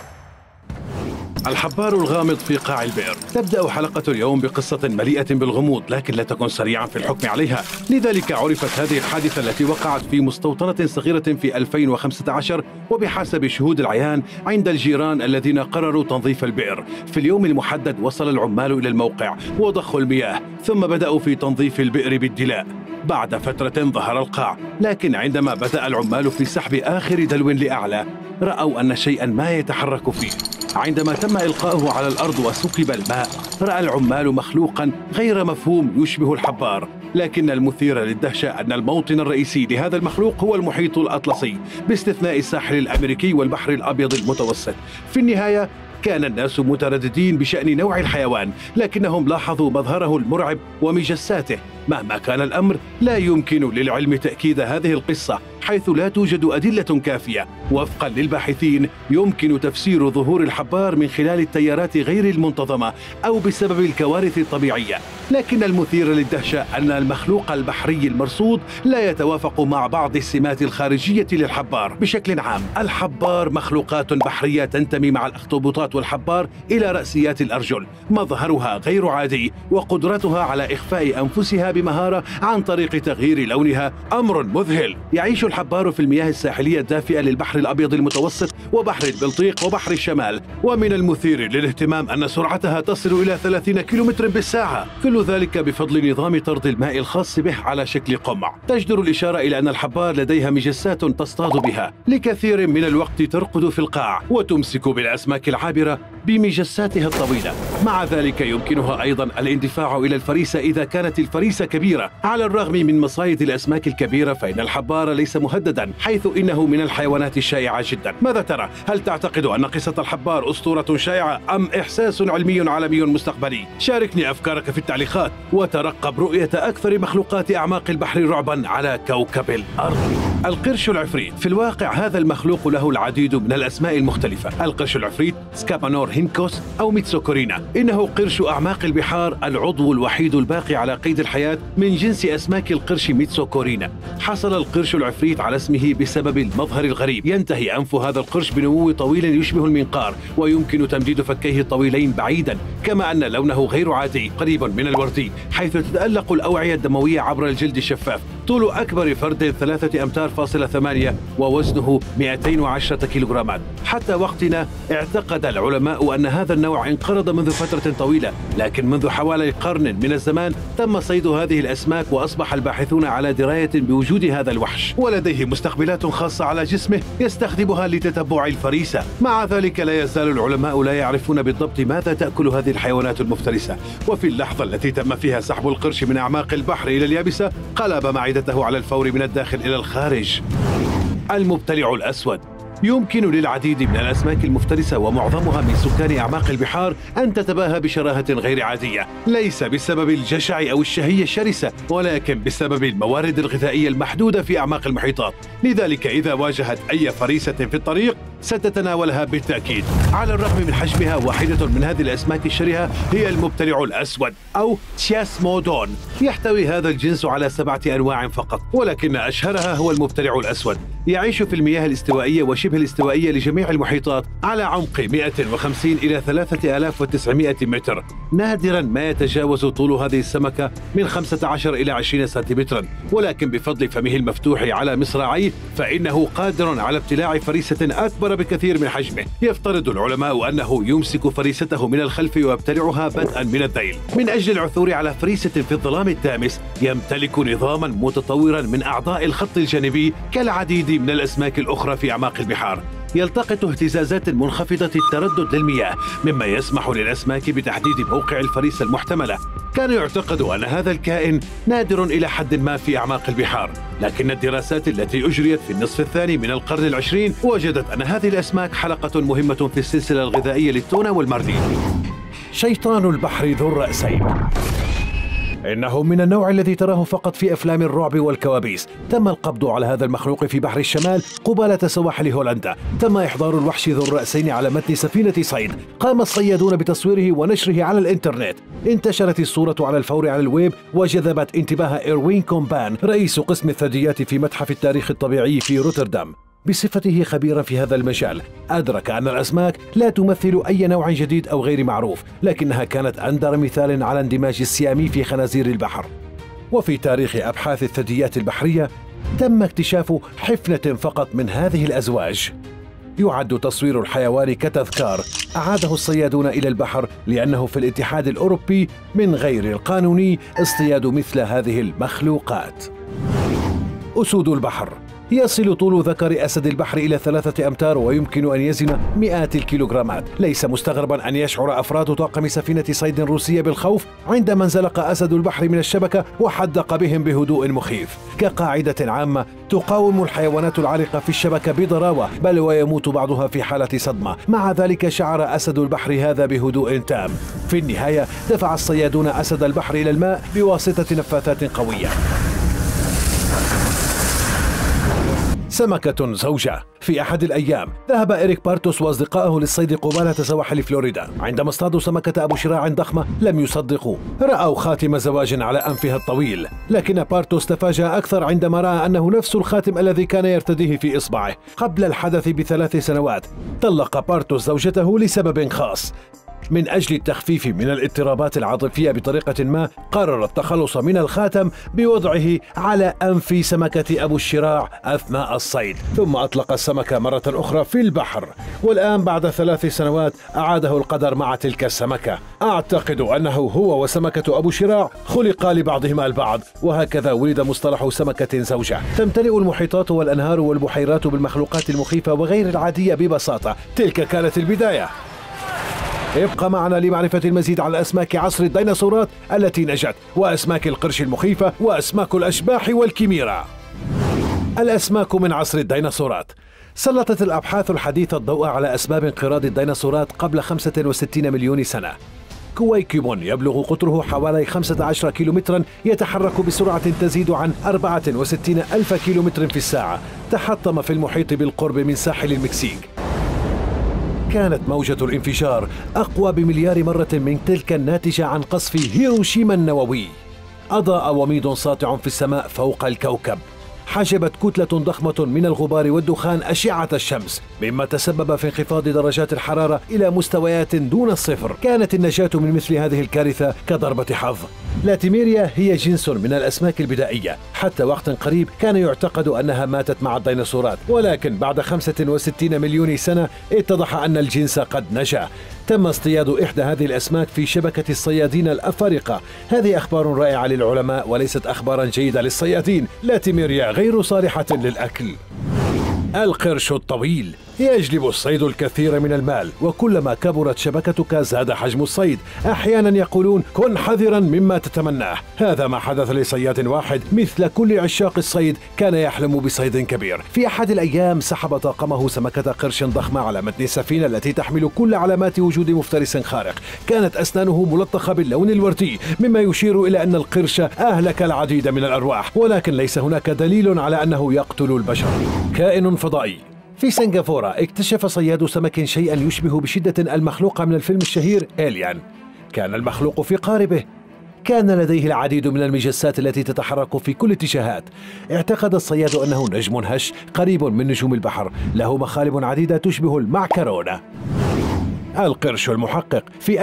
الحبار الغامض في قاع البئر. تبدأ حلقة اليوم بقصة مليئة بالغموض، لكن لا تكن سريعا في الحكم عليها. لذلك عرفت هذه الحادثة التي وقعت في مستوطنة صغيرة في 2015، وبحسب شهود العيان عند الجيران الذين قرروا تنظيف البئر. في اليوم المحدد وصل العمال إلى الموقع وضخوا المياه، ثم بدأوا في تنظيف البئر بالدلاء. بعد فترة ظهر القاع، لكن عندما بدأ العمال في سحب آخر دلو لأعلى رأوا أن شيئا ما يتحرك فيه. عندما تم إلقاؤه على الأرض وسكب الماء، رأى العمال مخلوقا غير مفهوم يشبه الحبار، لكن المثير للدهشة أن الموطن الرئيسي لهذا المخلوق هو المحيط الأطلسي، باستثناء الساحل الأمريكي والبحر الأبيض المتوسط. في النهاية كان الناس مترددين بشأن نوع الحيوان، لكنهم لاحظوا مظهره المرعب ومجساته. مهما كان الأمر، لا يمكن للعلم تأكيد هذه القصة حيث لا توجد أدلة كافية. وفقا للباحثين يمكن تفسير ظهور الحبار من خلال التيارات غير المنتظمة أو بسبب الكوارث الطبيعية، لكن المثير للدهشة أن المخلوق البحري المرصود لا يتوافق مع بعض السمات الخارجية للحبار. بشكل عام الحبار مخلوقات بحرية تنتمي مع الأخطبوطات والحبار إلى رأسيات الأرجل. مظهرها غير عادي، وقدرتها على إخفاء أنفسها بمهارة عن طريق تغيير لونها أمر مذهل. يعيش الحبار في المياه الساحلية الدافئة للبحر الأبيض المتوسط وبحر البلطيق وبحر الشمال، ومن المثير للاهتمام أن سرعتها تصل إلى 30 كيلومتر بالساعة، كل ذلك بفضل نظام طرد الماء الخاص به على شكل قمع. تجدر الإشارة إلى أن الحبار لديها مجسات تصطاد بها، لكثير من الوقت ترقد في القاع وتمسك بالأسماك العابرة بمجساتها الطويلة. مع ذلك يمكنها أيضا الاندفاع إلى الفريسة إذا كانت الفريسة كبيرة. على الرغم من مصايد الأسماك الكبيرة فإن الحبار ليس مهددا، حيث إنه من الحيوانات الشائعة جدا. ماذا ترى؟ هل تعتقد أن قصة الحبار أسطورة شائعة أم إحساس علمي عالمي مستقبلي؟ شاركني أفكارك في التعليقات، وترقب رؤية أكثر مخلوقات أعماق البحر رعبا على كوكب الأرض. القرش العفريت. في الواقع هذا المخلوق له العديد من الأسماء المختلفة. القرش العفريت سكابانور هينكوس أو ميتسوكورينا، إنه قرش أعماق البحار العضو الوحيد الباقي على قيد الحياة من جنس أسماك القرش ميتسوكورينا. حصل القرش العفريت على اسمه بسبب المظهر الغريب. ينتهي أنف هذا القرش بنمو طويل يشبه المنقار، ويمكن تمديد فكيه الطويلين بعيدا، كما أن لونه غير عادي قريب من الوردي، حيث تتألق الأوعية الدموية عبر الجلد الشفاف. طول أكبر فرد 3 أمتار.8 ووزنه 210 كيلوغرامات. حتى وقتنا اعتقد العلماء العلماء أن هذا النوع انقرض منذ فترة طويلة، لكن منذ حوالي قرن من الزمان تم صيد هذه الأسماك، وأصبح الباحثون على دراية بوجود هذا الوحش، ولديه مستقبلات خاصة على جسمه يستخدمها لتتبع الفريسة. مع ذلك لا يزال العلماء لا يعرفون بالضبط ماذا تأكل هذه الحيوانات المفترسة. وفي اللحظة التي تم فيها سحب القرش من أعماق البحر إلى اليابسة قلب معدته على الفور من الداخل إلى الخارج. المبتلع الأسود يمكن للعديد من الأسماك المفترسة ومعظمها من سكان أعماق البحار أن تتباهى بشراهة غير عادية، ليس بسبب الجشع أو الشهية الشرسة، ولكن بسبب الموارد الغذائية المحدودة في أعماق المحيطات. لذلك إذا واجهت أي فريسة في الطريق ستتناولها بالتأكيد. على الرغم من حجمها، واحدة من هذه الأسماك الشرهة هي المبتلع الأسود أو تشاسمودون. يحتوي هذا الجنس على 7 أنواع فقط، ولكن أشهرها هو المبتلع الأسود. يعيش في المياه الاستوائية وشبه الاستوائية لجميع المحيطات على عمق 150 إلى 3900 متر. نادرا ما يتجاوز طول هذه السمكة من 15 إلى 20 سنتيمترا، ولكن بفضل فمه المفتوح على مصراعيه فإنه قادر على ابتلاع فريسة أكبر بكثير من حجمه. يفترض العلماء أنه يمسك فريسته من الخلف ويبتلعها بدءا من الذيل. من أجل العثور على فريسة في الظلام الدامس يمتلك نظاما متطورا من أعضاء الخط الجانبي كالعديد من الأسماك الأخرى في أعماق البحار. يلتقط اهتزازات منخفضة التردد للمياه، مما يسمح للأسماك بتحديد موقع الفريسة المحتملة. كان يعتقد أن هذا الكائن نادر إلى حد ما في أعماق البحار، لكن الدراسات التي أجريت في النصف الثاني من القرن العشرين وجدت أن هذه الأسماك حلقة مهمة في السلسلة الغذائية للتونة والمردين. شيطان البحر ذو الرأسين إنه من النوع الذي تراه فقط في أفلام الرعب والكوابيس. تم القبض على هذا المخلوق في بحر الشمال قبالة سواحل هولندا. تم إحضار الوحش ذو الرأسين على متن سفينة صيد. قام الصيادون بتصويره ونشره على الإنترنت. انتشرت الصورة على الفور على الويب وجذبت انتباه إروين كومبان، رئيس قسم الثدييات في متحف التاريخ الطبيعي في روتردام. بصفته خبيرا في هذا المجال أدرك أن الأسماك لا تمثل أي نوع جديد أو غير معروف، لكنها كانت أندر مثال على اندماج السيامي في خنازير البحر. وفي تاريخ أبحاث الثدييات البحرية تم اكتشاف حفنة فقط من هذه الأزواج. يعد تصوير الحيوان كتذكار أعاده الصيادون إلى البحر، لأنه في الاتحاد الأوروبي من غير القانوني اصطياد مثل هذه المخلوقات. أسود البحر يصل طول ذكر أسد البحر إلى 3 أمتار ويمكن أن يزن مئات الكيلوغرامات. ليس مستغربا أن يشعر أفراد طاقم سفينة صيد روسية بالخوف عندما انزلق أسد البحر من الشبكة وحدق بهم بهدوء مخيف. كقاعدة عامة تقاوم الحيوانات العالقة في الشبكة بضراوة، بل ويموت بعضها في حالة صدمة. مع ذلك شعر أسد البحر هذا بهدوء تام. في النهاية دفع الصيادون أسد البحر إلى الماء بواسطة نفاثات قوية. سمكة زوجة. في أحد الأيام ذهب إريك بارتوس وأصدقائه للصيد قبالة سواحل فلوريدا. عندما اصطادوا سمكة أبو شراع ضخمة لم يصدقوا، رأوا خاتم زواج على أنفها الطويل. لكن بارتوس تفاجأ أكثر عندما رأى أنه نفس الخاتم الذي كان يرتديه في إصبعه. قبل الحدث ب3 سنوات طلق بارتوس زوجته لسبب خاص. من أجل التخفيف من الاضطرابات العاطفية بطريقة ما قرر التخلص من الخاتم بوضعه على أنف سمكة أبو الشراع أثناء الصيد، ثم أطلق السمكة مرة أخرى في البحر. والآن بعد 3 سنوات أعاده القدر مع تلك السمكة. أعتقد أنه هو وسمكة أبو شراع خلقا لبعضهما البعض، وهكذا ولد مصطلح سمكة زوجة. تمتلئ المحيطات والأنهار والبحيرات بالمخلوقات المخيفة وغير العادية ببساطة. تلك كانت البداية. ابقى معنا لمعرفة المزيد عن أسماك عصر الديناصورات التي نجت، وأسماك القرش المخيفة، وأسماك الأشباح والكيميرا. الأسماك من عصر الديناصورات. سلطت الأبحاث الحديثة الضوء على أسباب انقراض الديناصورات قبل 65 مليون سنة. كويكبون يبلغ قطره حوالي 15 كيلومترا، يتحرك بسرعة تزيد عن 64 ألف كيلومتر في الساعة. تحطم في المحيط بالقرب من ساحل المكسيك. كانت موجة الانفجار أقوى بمليار مرة من تلك الناتجة عن قصف هيروشيما النووي. أضاء وميض ساطع في السماء فوق الكوكب. حجبت كتلة ضخمة من الغبار والدخان أشعة الشمس، مما تسبب في انخفاض درجات الحرارة إلى مستويات دون الصفر. كانت النجاة من مثل هذه الكارثة كضربة حظ. لاتيميريا هي جنس من الأسماك البدائية. حتى وقت قريب كان يعتقد أنها ماتت مع الديناصورات، ولكن بعد 65 مليون سنة اتضح أن الجنس قد نجا. تم اصطياد إحدى هذه الأسماك في شبكة الصيادين الأفارقة. هذه أخبار رائعة للعلماء وليست أخبارا جيدة للصيادين. لاتيميريا غير صالحة للأكل. القرش الطويل يجلب الصيد الكثير من المال، وكلما كبرت شبكتك زاد حجم الصيد. أحيانا يقولون كن حذرا مما تتمناه. هذا ما حدث لصياد واحد مثل كل عشاق الصيد كان يحلم بصيد كبير. في أحد الأيام سحب طاقمه سمكة قرش ضخمة على متن السفينة التي تحمل كل علامات وجود مفترس خارق. كانت أسنانه ملطخة باللون الوردي، مما يشير إلى أن القرش أهلك العديد من الأرواح، ولكن ليس هناك دليل على أنه يقتل البشر. كائن فضائي. في سنغافورة اكتشف صياد سمك شيئا يشبه بشدة المخلوق من الفيلم الشهير إيليان. كان المخلوق في قاربه. كان لديه العديد من المجسات التي تتحرك في كل اتجاهات. اعتقد الصياد أنه نجم هش قريب من نجوم البحر، له مخالب عديدة تشبه المعكرونة. القرش المحقق. في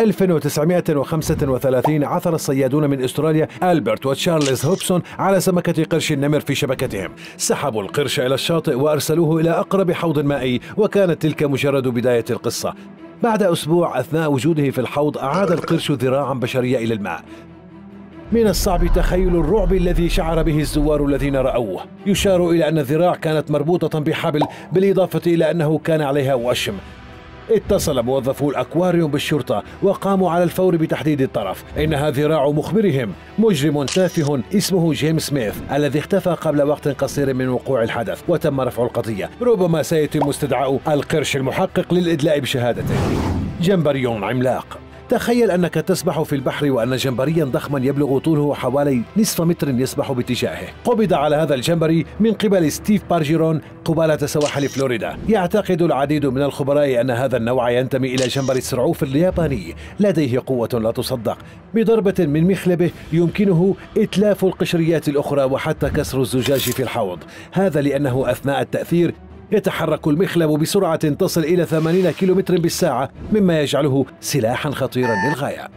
1935 عثر الصيادون من أستراليا ألبرت وتشارلز هوبسون على سمكة قرش النمر في شبكتهم. سحبوا القرش إلى الشاطئ وأرسلوه إلى أقرب حوض مائي، وكانت تلك مجرد بداية القصة. بعد أسبوع أثناء وجوده في الحوض أعاد القرش ذراعا بشرية إلى الماء. من الصعب تخيل الرعب الذي شعر به الزوار الذين رأوه. يشار إلى أن الذراع كانت مربوطة بحبل، بالإضافة إلى أنه كان عليها وشم. اتصل موظفو الأكواريوم بالشرطة وقاموا على الفور بتحديد الطرف. إنها ذراع مخبرهم، مجرم تافه اسمه جيمس سميث الذي اختفى قبل وقت قصير من وقوع الحدث، وتم رفع القضية. ربما سيتم استدعاء القرش المحقق للإدلاء بشهادته. جمبريون عملاق. تخيل أنك تسبح في البحر وأن جمبريا ضخما يبلغ طوله حوالي نصف متر يسبح باتجاهه. قبض على هذا الجمبري من قبل ستيف بارجيرون قبالة سواحل فلوريدا. يعتقد العديد من الخبراء أن هذا النوع ينتمي إلى جمبري السرعوف الياباني. لديه قوة لا تصدق. بضربة من مخلبه يمكنه إتلاف القشريات الأخرى وحتى كسر الزجاج في الحوض. هذا لأنه أثناء التأثير يتحرك المخلب بسرعة تصل إلى 80 كيلومتر بالساعة، مما يجعله سلاحا خطيرا للغاية.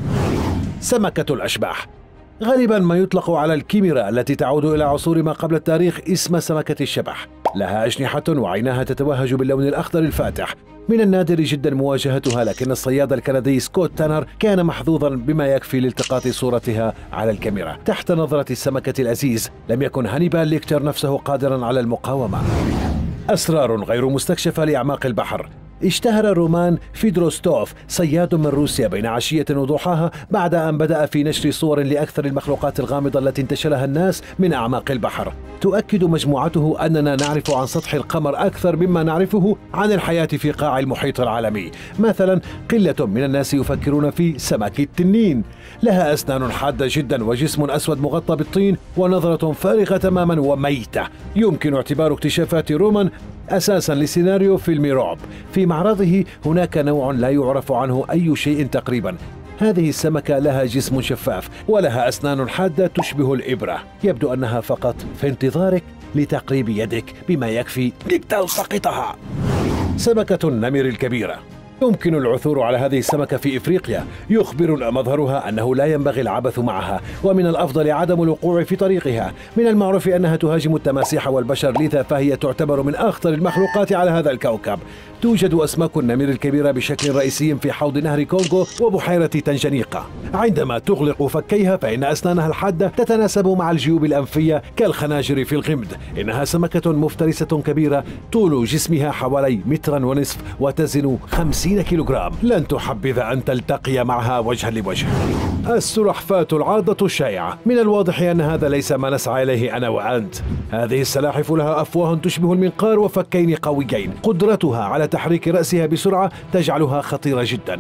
سمكة الأشباح. غالبا ما يطلق على الكيميرا التي تعود إلى عصور ما قبل التاريخ اسم سمكة الشبح. لها أجنحة وعيناها تتوهج باللون الأخضر الفاتح. من النادر جدا مواجهتها، لكن الصياد الكندي سكوت تانر كان محظوظا بما يكفي لالتقاط صورتها على الكاميرا. تحت نظرة السمكة الأزيز لم يكن هانيبال ليكتر نفسه قادرا على المقاومة. أسرار غير مستكشفة لأعماق البحر. اشتهر الرومان فيدروستوف صياد من روسيا بين عشية وضحاها بعد أن بدأ في نشر صور لأكثر المخلوقات الغامضة التي انتشلها الناس من أعماق البحر. تؤكد مجموعته أننا نعرف عن سطح القمر أكثر مما نعرفه عن الحياة في قاع المحيط العالمي. مثلا قلة من الناس يفكرون في سمك التنين. لها أسنان حادة جدا وجسم أسود مغطى بالطين ونظرة فارغة تماما وميتة. يمكن اعتبار اكتشافات رومان أساسا لسيناريو فيلم رعب. في معرضه هناك نوع لا يعرف عنه أي شيء تقريبا. هذه السمكة لها جسم شفاف ولها أسنان حادة تشبه الإبرة. يبدو أنها فقط في انتظارك لتقريب يدك بما يكفي لتلتقطها. سمكة النمر الكبيرة. يمكن العثور على هذه السمكة في إفريقيا. يخبرنا مظهرها أنه لا ينبغي العبث معها، ومن الأفضل عدم الوقوع في طريقها. من المعروف أنها تهاجم التماسيح والبشر، لذا فهي تعتبر من أخطر المخلوقات على هذا الكوكب. توجد أسماك النمر الكبيرة بشكل رئيسي في حوض نهر كونغو وبحيرة تنجانيقا. عندما تغلق فكيها فإن أسنانها الحادة تتناسب مع الجيوب الأنفية كالخناجر في الغمد. إنها سمكة مفترسة كبيرة، طول جسمها حوالي 1.5 متر وتزن 50 كيلوغرام. لن تحبذ أن تلتقي معها وجها لوجه. السلحفاة العاضة الشائعة. من الواضح أن هذا ليس ما نسعى إليه أنا وأنت. هذه السلاحف لها أفواه تشبه المنقار وفكين قويين. قدرتها على تحريك رأسها بسرعة تجعلها خطيرة جدا.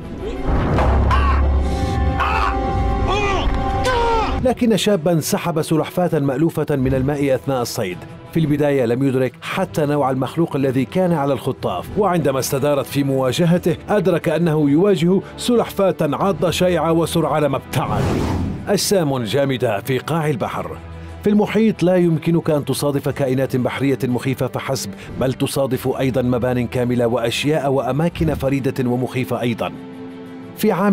لكن شابا سحب سلحفاة مألوفة من الماء أثناء الصيد. في البداية لم يدرك حتى نوع المخلوق الذي كان على الخطاف، وعندما استدارت في مواجهته أدرك أنه يواجه سلحفاة عاضة شائعة وسرعان ما ابتعد. أجسام جامدة في قاع البحر. في المحيط لا يمكنك أن تصادف كائنات بحرية مخيفة فحسب، بل تصادف أيضا مبان كاملة وأشياء وأماكن فريدة ومخيفة أيضا. في عام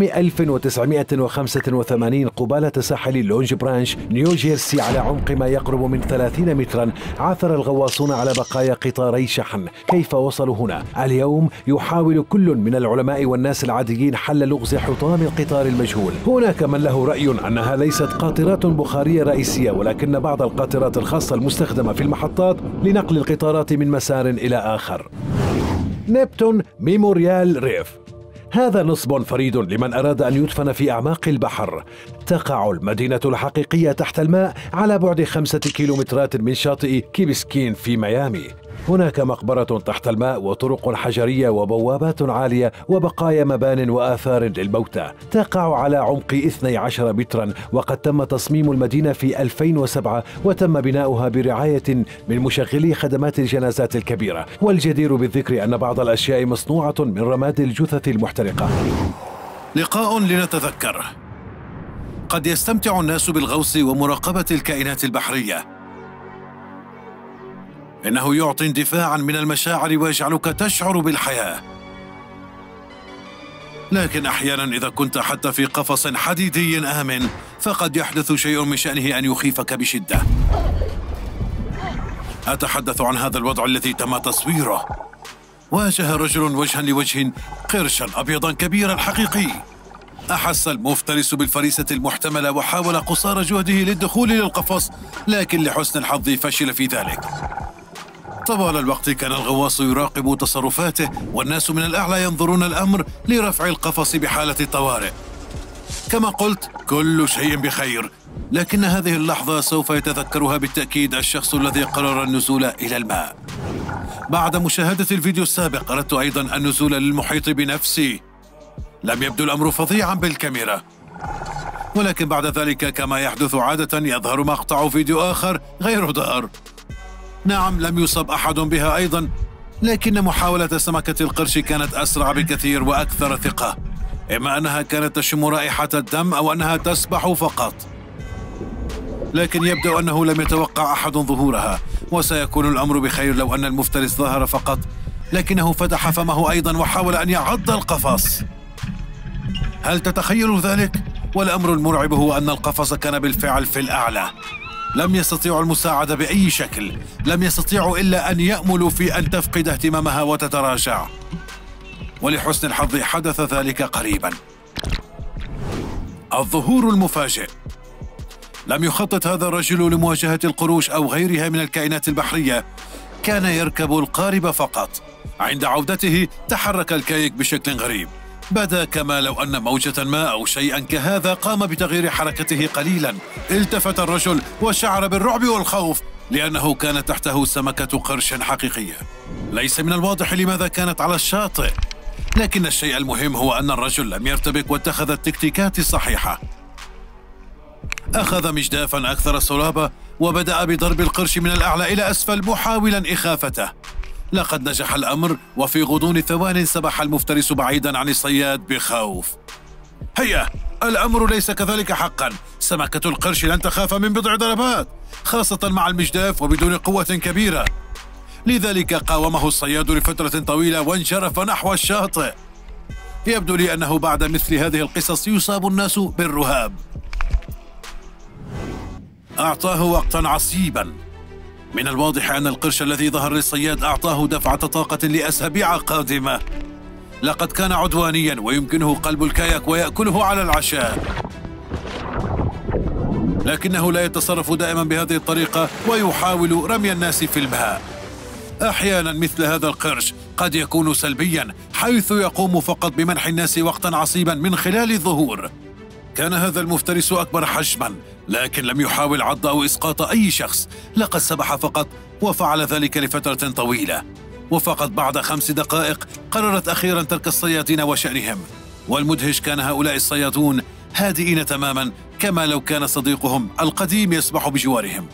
1985 قبالة ساحل لونج برانش نيو جيرسي على عمق ما يقرب من 30 مترا عثر الغواصون على بقايا قطاري شحن. كيف وصلوا هنا؟ اليوم يحاول كل من العلماء والناس العاديين حل لغز حطام القطار المجهول. هناك من له رأي أنها ليست قاطرات بخارية رئيسية، ولكن بعض القاطرات الخاصة المستخدمة في المحطات لنقل القطارات من مسار إلى آخر. نبتون ميموريال ريف، هذا نصب فريد لمن أراد أن يدفن في أعماق البحر. تقع المدينة الحقيقية تحت الماء على بعد 5 كيلومترات من شاطئ كي بسكين في ميامي. هناك مقبرة تحت الماء وطرق حجرية وبوابات عالية وبقايا مبان وآثار للموتى. تقع على عمق 12 مترا، وقد تم تصميم المدينة في 2007 وتم بناؤها برعاية من مشغلي خدمات الجنازات الكبيرة. والجدير بالذكر أن بعض الأشياء مصنوعة من رماد الجثث المحترقة. لقاء لنتذكره. قد يستمتع الناس بالغوص ومراقبة الكائنات البحرية، إنه يعطي اندفاعا من المشاعر ويجعلك تشعر بالحياة. لكن أحيانا إذا كنت حتى في قفص حديدي آمن فقد يحدث شيء من شأنه أن يخيفك بشدة. أتحدث عن هذا الوضع الذي تم تصويره. واجه رجل وجها لوجه قرشا أبيضا كبيرا حقيقي. أحس المفترس بالفريسة المحتملة وحاول قصارى جهده للدخول للقفص، لكن لحسن الحظ فشل في ذلك. طوال الوقت كان الغواص يراقب تصرفاته، والناس من الأعلى ينظرون الأمر لرفع القفص بحالة الطوارئ. كما قلت، كل شيء بخير، لكن هذه اللحظة سوف يتذكرها بالتأكيد الشخص الذي قرر النزول إلى الماء. بعد مشاهدة الفيديو السابق أردت أيضا النزول للمحيط بنفسي. لم يبدو الأمر فظيعا بالكاميرا، ولكن بعد ذلك كما يحدث عادة يظهر مقطع فيديو آخر غير دار. نعم، لم يصب أحد بها أيضا، لكن محاولة سمكة القرش كانت أسرع بكثير وأكثر ثقة. إما أنها كانت تشم رائحة الدم أو أنها تسبح فقط. لكن يبدو أنه لم يتوقع أحد ظهورها، وسيكون الأمر بخير لو أن المفترس ظهر فقط. لكنه فتح فمه أيضا وحاول أن يعض القفص. هل تتخيل ذلك؟ والأمر المرعب هو أن القفص كان بالفعل في الأعلى. لم يستطيعوا المساعدة بأي شكل، لم يستطيعوا إلا أن يأملوا في أن تفقد اهتمامها وتتراجع. ولحسن الحظ حدث ذلك قريبا. الظهور المفاجئ. لم يخطط هذا الرجل لمواجهة القروش أو غيرها من الكائنات البحرية، كان يركب القارب فقط. عند عودته تحرك الكايك بشكل غريب، بدا كما لو أن موجة ماء أو شيئا كهذا قام بتغيير حركته قليلا. التفت الرجل وشعر بالرعب والخوف لأنه كانت تحته سمكة قرش حقيقية. ليس من الواضح لماذا كانت على الشاطئ، لكن الشيء المهم هو أن الرجل لم يرتبك واتخذ التكتيكات الصحيحة. أخذ مجدافا أكثر صلابة وبدأ بضرب القرش من الأعلى إلى أسفل محاولا إخافته. لقد نجح الأمر، وفي غضون ثوان سبح المفترس بعيدا عن الصياد بخوف. هيا، الأمر ليس كذلك حقا. سمكة القرش لن تخاف من بضع ضربات، خاصة مع المجداف وبدون قوة كبيرة. لذلك قاومه الصياد لفترة طويلة وانجرف نحو الشاطئ. يبدو لي أنه بعد مثل هذه القصص يصاب الناس بالرهاب. أعطاه وقتا عصيبا. من الواضح أن القرش الذي ظهر للصياد أعطاه دفعة طاقة لأسابيع قادمة. لقد كان عدوانيا ويمكنه قلب الكاياك ويأكله على العشاء، لكنه لا يتصرف دائما بهذه الطريقة ويحاول رمي الناس في الماء. أحيانا مثل هذا القرش قد يكون سلبيا، حيث يقوم فقط بمنح الناس وقتا عصيبا من خلال الظهور. كان هذا المفترس أكبر حجما، لكن لم يحاول عض أو إسقاط أي شخص. لقد سبح فقط، وفعل ذلك لفترة طويلة. وفقط بعد 5 دقائق قررت أخيرا ترك الصيادين وشأنهم. والمدهش كان هؤلاء الصيادون هادئين تماما، كما لو كان صديقهم القديم يسبح بجوارهم.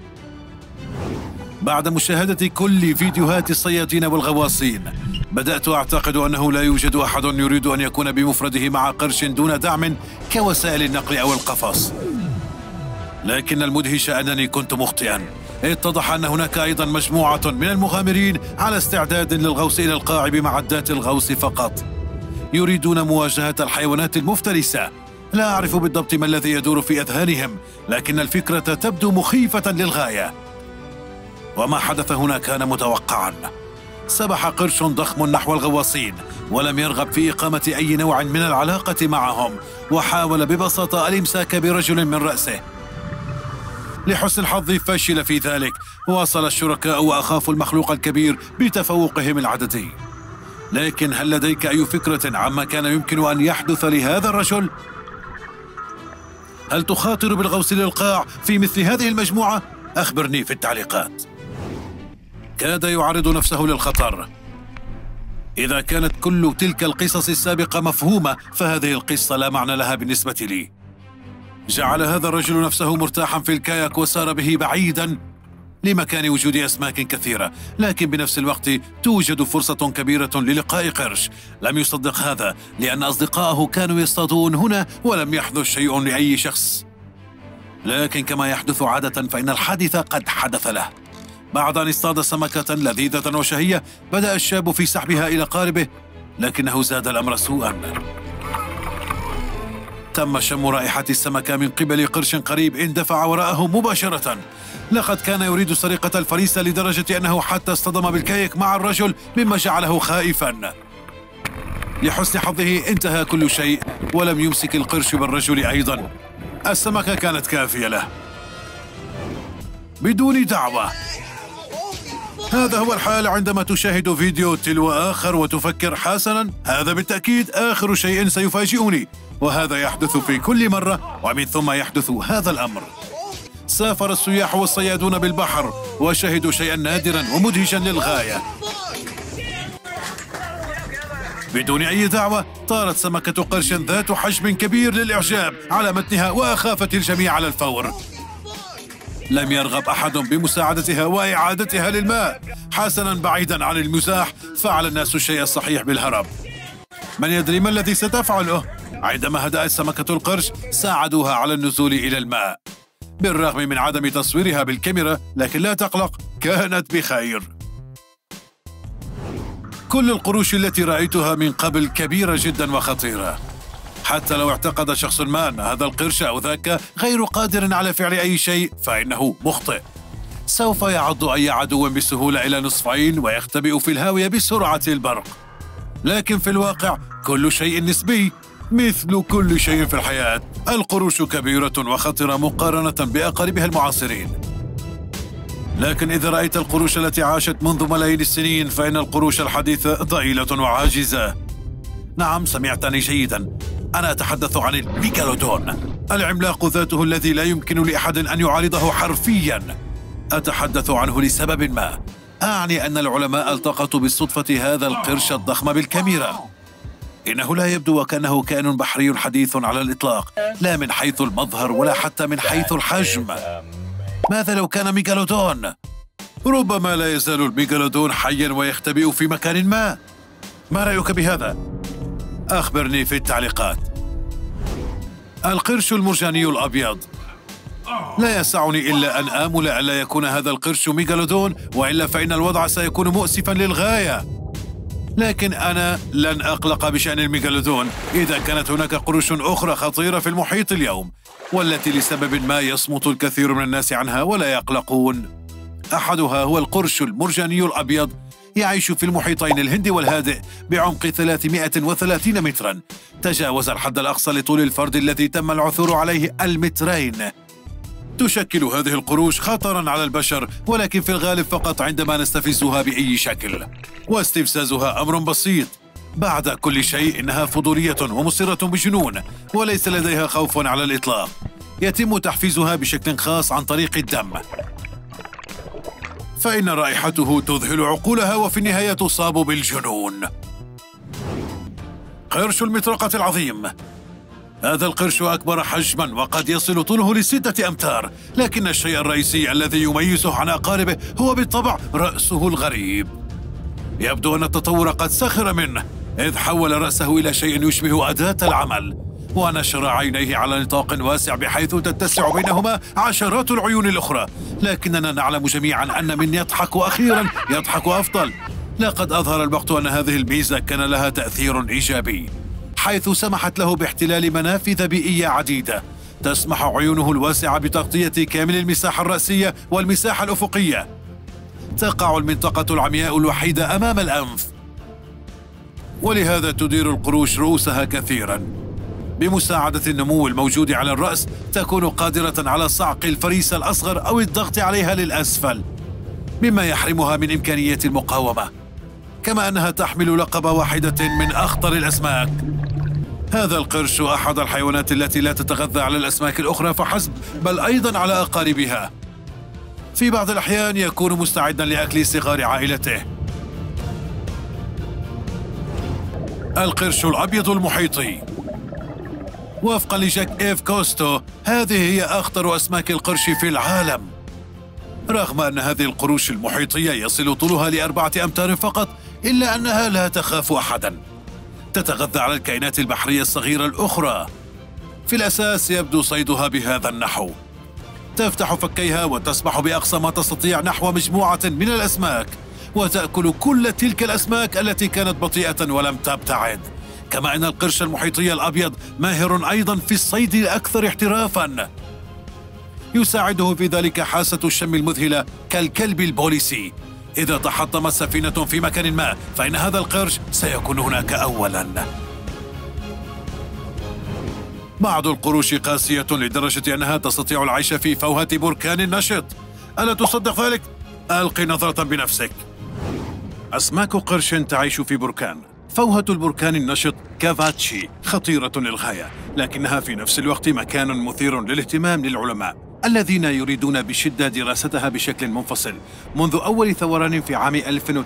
بعد مشاهدة كل فيديوهات الصيادين والغواصين، بدأت أعتقد أنه لا يوجد أحد يريد أن يكون بمفرده مع قرش دون دعم كوسائل النقل أو القفص. لكن المدهش أنني كنت مخطئا. اتضح أن هناك أيضا مجموعة من المغامرين على استعداد للغوص إلى القاع بمعدات الغوص فقط. يريدون مواجهة الحيوانات المفترسة. لا أعرف بالضبط ما الذي يدور في أذهانهم، لكن الفكرة تبدو مخيفة للغاية. وما حدث هنا كان متوقعا. سبح قرش ضخم نحو الغواصين ولم يرغب في إقامة أي نوع من العلاقة معهم، وحاول ببساطة الإمساك برجل من رأسه. لحسن الحظ فشل في ذلك. واصل الشركاء وأخافوا المخلوق الكبير بتفوقهم العددي. لكن هل لديك أي فكرة عما كان يمكن أن يحدث لهذا الرجل؟ هل تخاطر بالغوص للقاع في مثل هذه المجموعة؟ أخبرني في التعليقات. كاد يعرض نفسه للخطر. إذا كانت كل تلك القصص السابقة مفهومة، فهذه القصة لا معنى لها بالنسبة لي. جعل هذا الرجل نفسه مرتاحا في الكاياك وسار به بعيدا لمكان وجود أسماك كثيرة، لكن بنفس الوقت توجد فرصة كبيرة للقاء قرش. لم يصدق هذا لأن أصدقائه كانوا يصطادون هنا ولم يحدث شيء لأي شخص. لكن كما يحدث عادة فإن الحادث قد حدث له. بعد أن اصطاد سمكة لذيذة وشهية، بدأ الشاب في سحبها إلى قاربه، لكنه زاد الأمر سوءا. تم شم رائحة السمكة من قبل قرش قريب اندفع وراءه مباشرة. لقد كان يريد سرقة الفريسة لدرجة أنه حتى اصطدم بالكايك مع الرجل، مما جعله خائفا. لحسن حظه انتهى كل شيء ولم يمسك القرش بالرجل أيضا. السمكة كانت كافية له بدون دعوة. هذا هو الحال عندما تشاهد فيديو تلو آخر وتفكر حسنا هذا بالتأكيد آخر شيء سيفاجئني، وهذا يحدث في كل مرة، ومن ثم يحدث هذا الأمر. سافر السياح والصيادون بالبحر وشهدوا شيئا نادرا ومدهشا للغاية. بدون أي دعوة طارت سمكة قرش ذات حجم كبير للإعجاب على متنها وأخافت الجميع على الفور. لم يرغب أحد بمساعدتها وإعادتها للماء. حسنا، بعيدا عن المزاح، فعل الناس الشيء الصحيح بالهرب. من يدري ما الذي ستفعله؟ عندما هدأت سمكة القرش ساعدوها على النزول إلى الماء. بالرغم من عدم تصويرها بالكاميرا، لكن لا تقلق، كانت بخير. كل القروش التي رأيتها من قبل كبيرة جدا وخطيرة. حتى لو اعتقد شخص ما أن هذا القرش أو ذاك غير قادر على فعل أي شيء، فإنه مخطئ. سوف يعض أي عدو بسهولة إلى نصفين ويختبئ في الهاوية بسرعة البرق. لكن في الواقع كل شيء نسبي. مثل كل شيء في الحياة، القروش كبيرة وخطرة مقارنة بأقاربها المعاصرين. لكن إذا رأيت القروش التي عاشت منذ ملايين السنين، فإن القروش الحديثة ضئيلة وعاجزة. نعم، سمعتني جيدا، أنا أتحدث عن الميغالودون، العملاق ذاته الذي لا يمكن لأحد أن يعارضه حرفيا. أتحدث عنه لسبب ما. أعني أن العلماء التقطوا بالصدفة هذا القرش الضخم بالكاميرا. إنه لا يبدو وكأنه كائن بحري حديث على الإطلاق، لا من حيث المظهر ولا حتى من حيث الحجم. ماذا لو كان ميغالودون؟ ربما لا يزال الميغالودون حيا ويختبئ في مكان ما. ما رأيك بهذا؟ أخبرني في التعليقات. القرش المرجاني الأبيض. لا يسعني إلا أن آمل ألا يكون هذا القرش ميغالودون، وإلا فإن الوضع سيكون مؤسفا للغاية. لكن أنا لن أقلق بشأن الميغالودون إذا كانت هناك قروش أخرى خطيرة في المحيط اليوم، والتي لسبب ما يصمت الكثير من الناس عنها ولا يقلقون. أحدها هو القرش المرجاني الأبيض، يعيش في المحيطين الهندي والهادئ بعمق 330 مترا. تجاوز الحد الأقصى لطول الفرد الذي تم العثور عليه 2 متر. تشكل هذه القروش خطرا على البشر، ولكن في الغالب فقط عندما نستفزها بأي شكل، واستفزازها أمر بسيط. بعد كل شيء إنها فضولية ومصرة بجنون، وليس لديها خوف على الإطلاق. يتم تحفيزها بشكل خاص عن طريق الدم، فإن رائحته تذهل عقولها وفي النهاية تصاب بالجنون. قرش المطرقة العظيم. هذا القرش أكبر حجما وقد يصل طوله ل6 أمتار، لكن الشيء الرئيسي الذي يميزه عن أقاربه هو بالطبع رأسه الغريب. يبدو أن التطور قد سخر منه، إذ حول رأسه إلى شيء يشبه أداة العمل، ونشر عينيه على نطاق واسع بحيث تتسع بينهما عشرات العيون الأخرى. لكننا نعلم جميعا أن من يضحك أخيرا يضحك أفضل. لقد أظهر الوقت أن هذه الميزة كان لها تأثير إيجابي. حيث سمحت له باحتلال منافذ بيئية عديدة تسمح عيونه الواسعة بتغطية كامل المساحة الرأسية والمساحة الأفقية. تقع المنطقة العمياء الوحيدة أمام الأنف، ولهذا تدير القروش رؤوسها كثيراً. بمساعدة النمو الموجود على الرأس تكون قادرة على صعق الفريسة الأصغر أو الضغط عليها للأسفل، مما يحرمها من إمكانية المقاومة، كما أنها تحمل لقب واحدة من أخطر الأسماك. هذا القرش أحد الحيوانات التي لا تتغذى على الأسماك الأخرى فحسب، بل أيضاً على أقاربها. في بعض الأحيان يكون مستعداً لأكل صغار عائلته. القرش الأبيض المحيطي. وفقاً لجاك إيف كوستو، هذه هي أخطر أسماك القرش في العالم. رغم أن هذه القروش المحيطية يصل طولها ل4 أمتار فقط، إلا أنها لا تخاف أحداً. تتغذى على الكائنات البحرية الصغيرة الأخرى. في الأساس يبدو صيدها بهذا النحو: تفتح فكيها وتسبح بأقصى ما تستطيع نحو مجموعة من الأسماك، وتأكل كل تلك الأسماك التي كانت بطيئة ولم تبتعد. كما أن القرش المحيطي الأبيض ماهر أيضا في الصيد الأكثر احترافا، يساعده في ذلك حاسة الشم المذهلة كالكلب البوليسي. إذا تحطمت سفينة في مكان ما فإن هذا القرش سيكون هناك أولا. بعض القروش قاسية لدرجة أنها تستطيع العيش في فوهة بركان نشط. ألا تصدق ذلك؟ ألقي نظرة بنفسك. أسماك قرش تعيش في بركان. فوهة البركان النشط كافاتشي خطيرة للغاية، لكنها في نفس الوقت مكان مثير للاهتمام للعلماء الذين يريدون بشدة دراستها بشكل منفصل. منذ أول ثوران في عام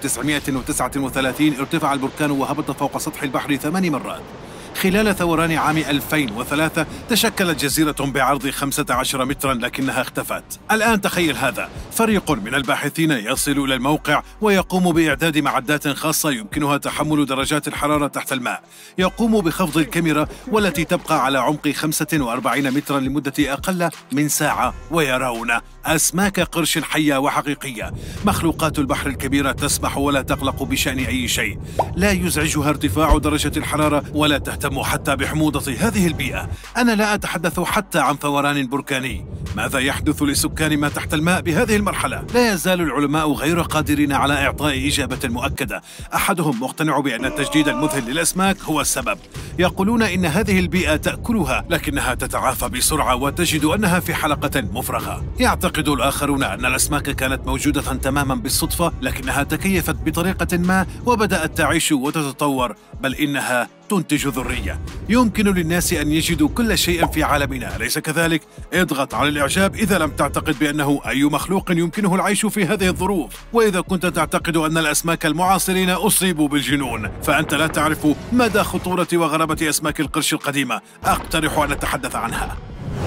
1939 ارتفع البركان وهبط فوق سطح البحر 8 مرات. خلال ثوران عام 2003 تشكلت جزيرة بعرض 15 مترا لكنها اختفت. الآن تخيل هذا: فريق من الباحثين يصل إلى الموقع ويقوم بإعداد معدات خاصة يمكنها تحمل درجات الحرارة تحت الماء. يقوم بخفض الكاميرا والتي تبقى على عمق 45 مترا لمدة أقل من ساعة، ويرون أسماك قرش حية وحقيقية. مخلوقات البحر الكبيرة تسبح ولا تقلق بشأن أي شيء، لا يزعجها ارتفاع درجة الحرارة ولا تهتم حتى بحموضة هذه البيئة. أنا لا أتحدث حتى عن ثوران بركاني. ماذا يحدث لسكان ما تحت الماء بهذه المرحلة؟ لا يزال العلماء غير قادرين على إعطاء إجابة مؤكدة. أحدهم مقتنع بأن التجديد المذهل للأسماك هو السبب. يقولون إن هذه البيئة تأكلها لكنها تتعافى بسرعة وتجد أنها في حلقة مفرغة. يعتقد الآخرون أن الأسماك كانت موجودة تماما بالصدفة، لكنها تكيفت بطريقة ما وبدأت تعيش وتتطور، بل إنها تنتج ذرية. يمكن للناس أن يجدوا كل شيء في عالمنا، أليس كذلك؟ اضغط على الإعجاب إذا لم تعتقد بأنه أي مخلوق يمكنه العيش في هذه الظروف. وإذا كنت تعتقد أن الأسماك المعاصرين أصيبوا بالجنون فأنت لا تعرف مدى خطورة وغرابة أسماك القرش القديمة. أقترح أن نتحدث عنها.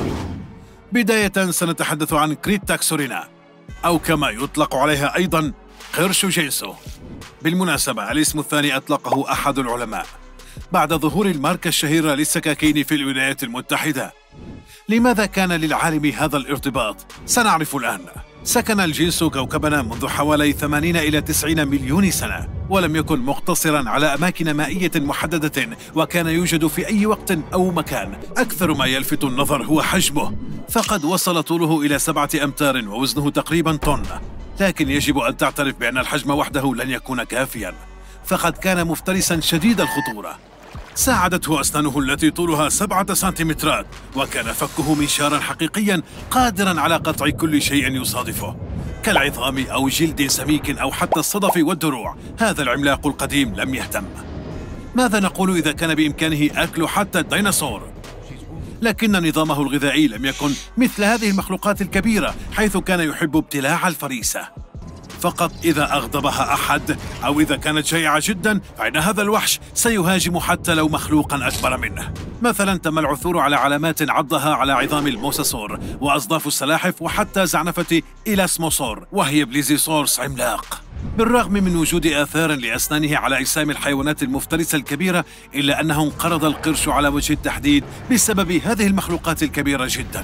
بداية سنتحدث عن كريتاكسورينا، أو كما يطلق عليها أيضا قرش جينسو. بالمناسبة الاسم الثاني أطلقه أحد العلماء بعد ظهور الماركة الشهيرة للسكاكين في الولايات المتحدة. لماذا كان للعالم هذا الارتباط؟ سنعرف الآن. سكن الجنس كوكبنا منذ حوالي 80 إلى 90 مليون سنة، ولم يكن مقتصرا على أماكن مائية محددة، وكان يوجد في أي وقت أو مكان. أكثر ما يلفت النظر هو حجمه، فقد وصل طوله إلى 7 أمتار ووزنه تقريبا طن. لكن يجب أن تعترف بأن الحجم وحده لن يكون كافيا، فقد كان مفترسا شديد الخطورة. ساعدته أسنانه التي طولها 7 سنتيمترات، وكان فكه منشارا حقيقيا قادرا على قطع كل شيء يصادفه كالعظام أو جلد سميك أو حتى الصدف والدروع. هذا العملاق القديم لم يهتم. ماذا نقول إذا كان بإمكانه أكل حتى الديناصور؟ لكن نظامه الغذائي لم يكن مثل هذه المخلوقات الكبيرة، حيث كان يحب ابتلاع الفريسة. فقط إذا أغضبها أحد أو إذا كانت جائعة جدا فإن هذا الوحش سيهاجم حتى لو مخلوقا أكبر منه. مثلا تم العثور على علامات عضها على عظام الموساسور وأصداف السلاحف وحتى زعنفة إلاسموسور، وهي بليزيسورس عملاق. بالرغم من وجود آثار لأسنانه على أجسام الحيوانات المفترسة الكبيرة، إلا أنه انقرض القرش على وجه التحديد بسبب هذه المخلوقات الكبيرة جدا.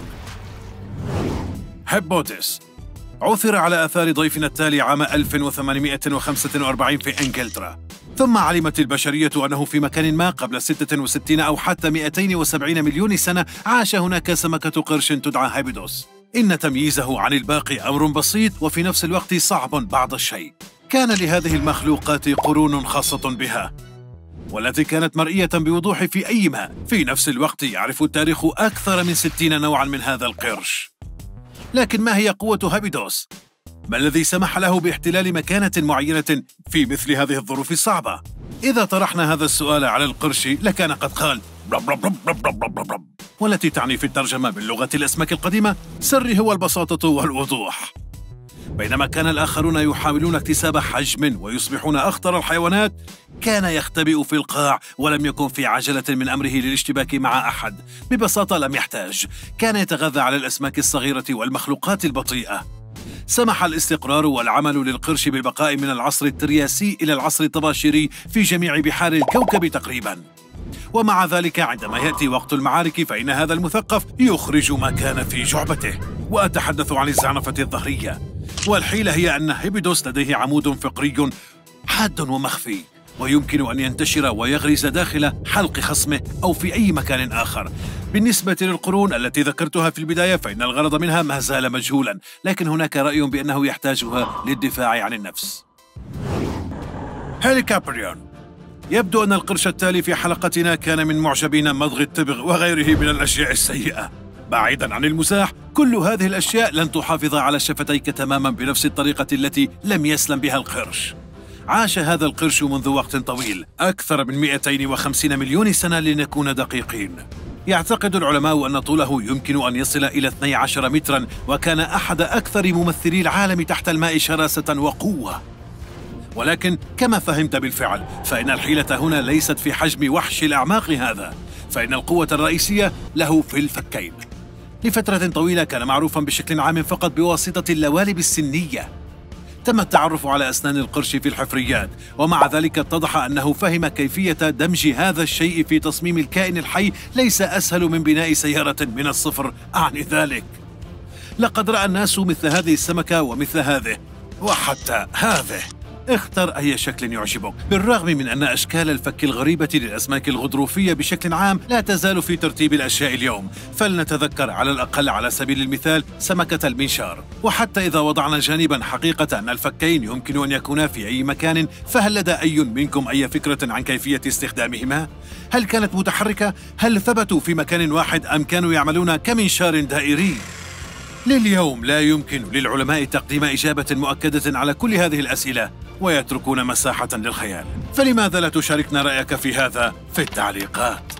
هيبوتس عثر على آثار ضيفنا التالي عام 1845 في إنجلترا. ثم علمت البشرية أنه في مكان ما قبل 66 أو حتى 270 مليون سنة عاش هناك سمكة قرش تدعى هابيدوس. إن تمييزه عن الباقي أمر بسيط وفي نفس الوقت صعب بعض الشيء. كان لهذه المخلوقات قرون خاصة بها، والتي كانت مرئية بوضوح في أي ماء. في نفس الوقت يعرف التاريخ أكثر من 60 نوعا من هذا القرش. لكن ما هي قوة هابيدوس؟ ما الذي سمح له باحتلال مكانة معينة في مثل هذه الظروف الصعبة؟ إذا طرحنا هذا السؤال على القرش لكان قد قال رب رب رب رب رب رب رب، والتي تعني في الترجمة باللغة الأسماك القديمة سري هو البساطة والوضوح. بينما كان الآخرون يحاولون اكتساب حجم ويصبحون أخطر الحيوانات، كان يختبئ في القاع ولم يكن في عجلة من أمره للاشتباك مع أحد. ببساطة لم يحتاج، كان يتغذى على الأسماك الصغيرة والمخلوقات البطيئة. سمح الاستقرار والعمل للقرش بالبقاء من العصر الترياسي إلى العصر الطباشيري في جميع بحار الكوكب تقريباً. ومع ذلك عندما يأتي وقت المعارك فإن هذا المثقف يخرج ما كان في جعبته. وأتحدث عن الزعنفة الظهرية. والحيلة هي أن هابيدوس لديه عمود فقري حاد ومخفي، ويمكن أن ينتشر ويغرز داخل حلق خصمه أو في أي مكان آخر. بالنسبة للقرون التي ذكرتها في البداية فإن الغرض منها ما زال مجهولا، لكن هناك رأي بأنه يحتاجها للدفاع عن النفس. هيليكابريون. يبدو أن القرش التالي في حلقتنا كان من معجبين مضغ التبغ وغيره من الأشياء السيئة. بعيدا عن المزاح، كل هذه الأشياء لن تحافظ على شفتيك تماما بنفس الطريقة التي لم يسلم بها القرش. عاش هذا القرش منذ وقت طويل، أكثر من 250 مليون سنة لنكون دقيقين. يعتقد العلماء أن طوله يمكن أن يصل إلى 12 مترا، وكان أحد أكثر ممثلي العالم تحت الماء شراسة وقوة. ولكن كما فهمت بالفعل فإن الحيلة هنا ليست في حجم وحش الأعماق هذا، فإن القوة الرئيسية له في الفكين. لفترة طويلة كان معروفا بشكل عام فقط بواسطة اللوالب السنية. تم التعرف على أسنان القرش في الحفريات، ومع ذلك اتضح أنه فهم كيفية دمج هذا الشيء في تصميم الكائن الحي ليس أسهل من بناء سيارة من الصفر. أعني ذلك لقد رأى الناس مثل هذه السمكة ومثل هذه وحتى هذه. اختر أي شكل يعجبك. بالرغم من أن أشكال الفك الغريبة للأسماك الغضروفية بشكل عام لا تزال في ترتيب الأشياء اليوم، فلنتذكر على الأقل على سبيل المثال سمكة المنشار. وحتى إذا وضعنا جانبا حقيقة أن الفكين يمكن أن يكونا في أي مكان، فهل لدى أي منكم أي فكرة عن كيفية استخدامهما؟ هل كانت متحركة؟ هل ثبتوا في مكان واحد أم كانوا يعملون كمنشار دائري؟ لليوم لا يمكن للعلماء تقديم إجابة مؤكدة على كل هذه الأسئلة، ويتركون مساحة للخيال. فلماذا لا تشاركنا رأيك في هذا في التعليقات؟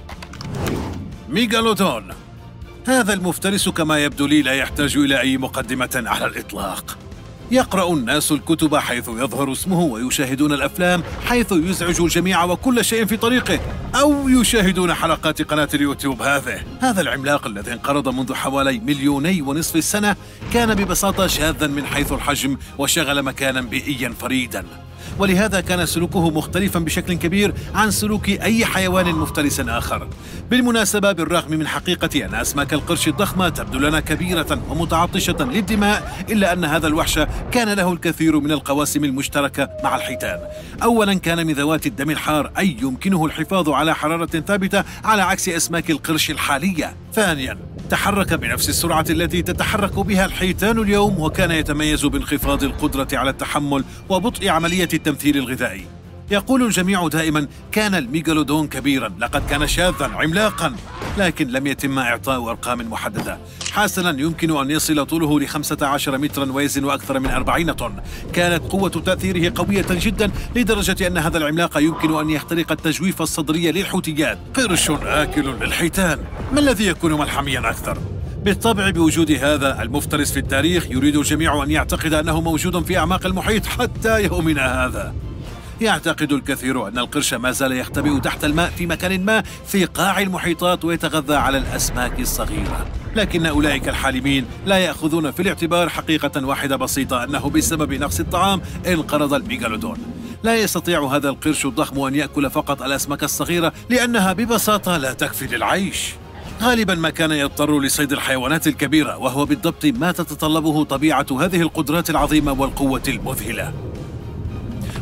ميغالودون. هذا المفترس كما يبدو لي لا يحتاج إلى أي مقدمة على الإطلاق. يقرأ الناس الكتب حيث يظهر اسمه، ويشاهدون الأفلام حيث يزعج الجميع وكل شيء في طريقه، أو يشاهدون حلقات قناة اليوتيوب. هذا العملاق الذي انقرض منذ حوالي 2.5 مليون سنة كان ببساطة شاذا من حيث الحجم، وشغل مكانا بيئيا فريدا، ولهذا كان سلوكه مختلفا بشكل كبير عن سلوك أي حيوان مفترس آخر. بالمناسبة، بالرغم من حقيقة أن أسماك القرش الضخمة تبدو لنا كبيرة ومتعطشة للدماء، إلا أن هذا الوحش كان له الكثير من القواسم المشتركة مع الحيتان. أولا، كان من ذوات الدم الحار، أي يمكنه الحفاظ على حرارة ثابتة على عكس أسماك القرش الحالية. ثانيا، تحرك بنفس السرعة التي تتحرك بها الحيتان اليوم، وكان يتميز بانخفاض القدرة على التحمل وبطء عملية التمثيل الغذائي. يقول الجميع دائما كان الميغالودون كبيرا، لقد كان شاذا عملاقا، لكن لم يتم إعطاء أرقام محددة. حسنا، يمكن أن يصل طوله ل 15 مترا ويزن أكثر من 40 طن. كانت قوة تأثيره قوية جدا لدرجة أن هذا العملاق يمكن أن يخترق التجويف الصدري للحوتيات. قرش آكل للحيتان، ما الذي يكون ملحميا أكثر؟ بالطبع، بوجود هذا المفترس في التاريخ يريد الجميع أن يعتقد أنه موجود في أعماق المحيط حتى يومنا هذا. يعتقد الكثير أن القرش ما زال يختبئ تحت الماء في مكان ما في قاع المحيطات ويتغذى على الأسماك الصغيرة، لكن أولئك الحالمين لا يأخذون في الاعتبار حقيقة واحدة بسيطة، أنه بسبب نقص الطعام انقرض الميغالودون. لا يستطيع هذا القرش الضخم أن يأكل فقط الأسماك الصغيرة، لأنها ببساطة لا تكفي للعيش. غالبا ما كان يضطر لصيد الحيوانات الكبيرة، وهو بالضبط ما تتطلبه طبيعة هذه القدرات العظيمة والقوة المذهلة.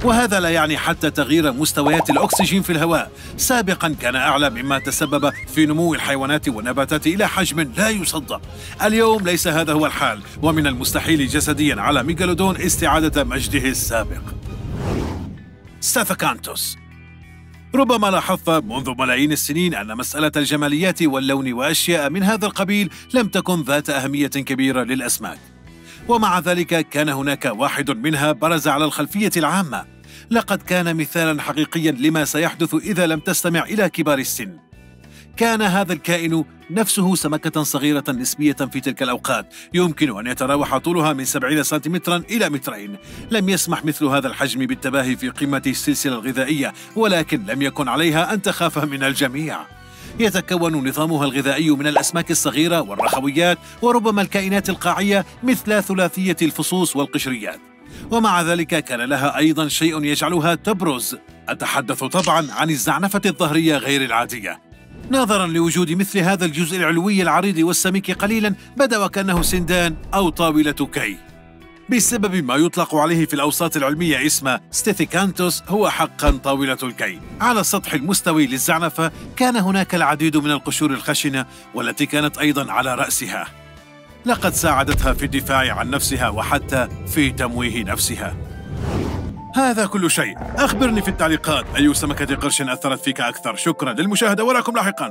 وهذا لا يعني حتى تغيير مستويات الأكسجين في الهواء. سابقا كان أعلى، مما تسبب في نمو الحيوانات والنباتات إلى حجم لا يصدق. اليوم ليس هذا هو الحال، ومن المستحيل جسديا على ميغالودون استعادة مجده السابق. ستافيكانثوس. ربما لاحظت منذ ملايين السنين أن مسألة الجماليات واللون وأشياء من هذا القبيل لم تكن ذات أهمية كبيرة للأسماك، ومع ذلك كان هناك واحد منها برز على الخلفية العامة. لقد كان مثالا حقيقيا لما سيحدث إذا لم تستمع إلى كبار السن. كان هذا الكائن نفسه سمكة صغيرة نسبية في تلك الأوقات، يمكن أن يتراوح طولها من 70 سنتيمترا إلى مترين. لم يسمح مثل هذا الحجم بالتباهي في قمة السلسلة الغذائية، ولكن لم يكن عليها أن تخاف من الجميع. يتكون نظامها الغذائي من الأسماك الصغيرة والرخويات، وربما الكائنات القاعية مثل ثلاثية الفصوص والقشريات. ومع ذلك كان لها أيضا شيء يجعلها تبرز. أتحدث طبعا عن الزعنفة الظهرية غير العادية. نظرا لوجود مثل هذا الجزء العلوي العريض والسميك قليلا، بدا وكأنه سندان أو طاولة كي. بسبب ما يطلق عليه في الأوساط العلمية اسم ستافيكانثوس، هو حقا طاولة الكي. على السطح المستوي للزعنفة كان هناك العديد من القشور الخشنة، والتي كانت أيضا على رأسها. لقد ساعدتها في الدفاع عن نفسها وحتى في تمويه نفسها. هذا كل شيء. أخبرني في التعليقات أي سمكة قرش أثرت فيك أكثر. شكرا للمشاهدة، وراكم لاحقا.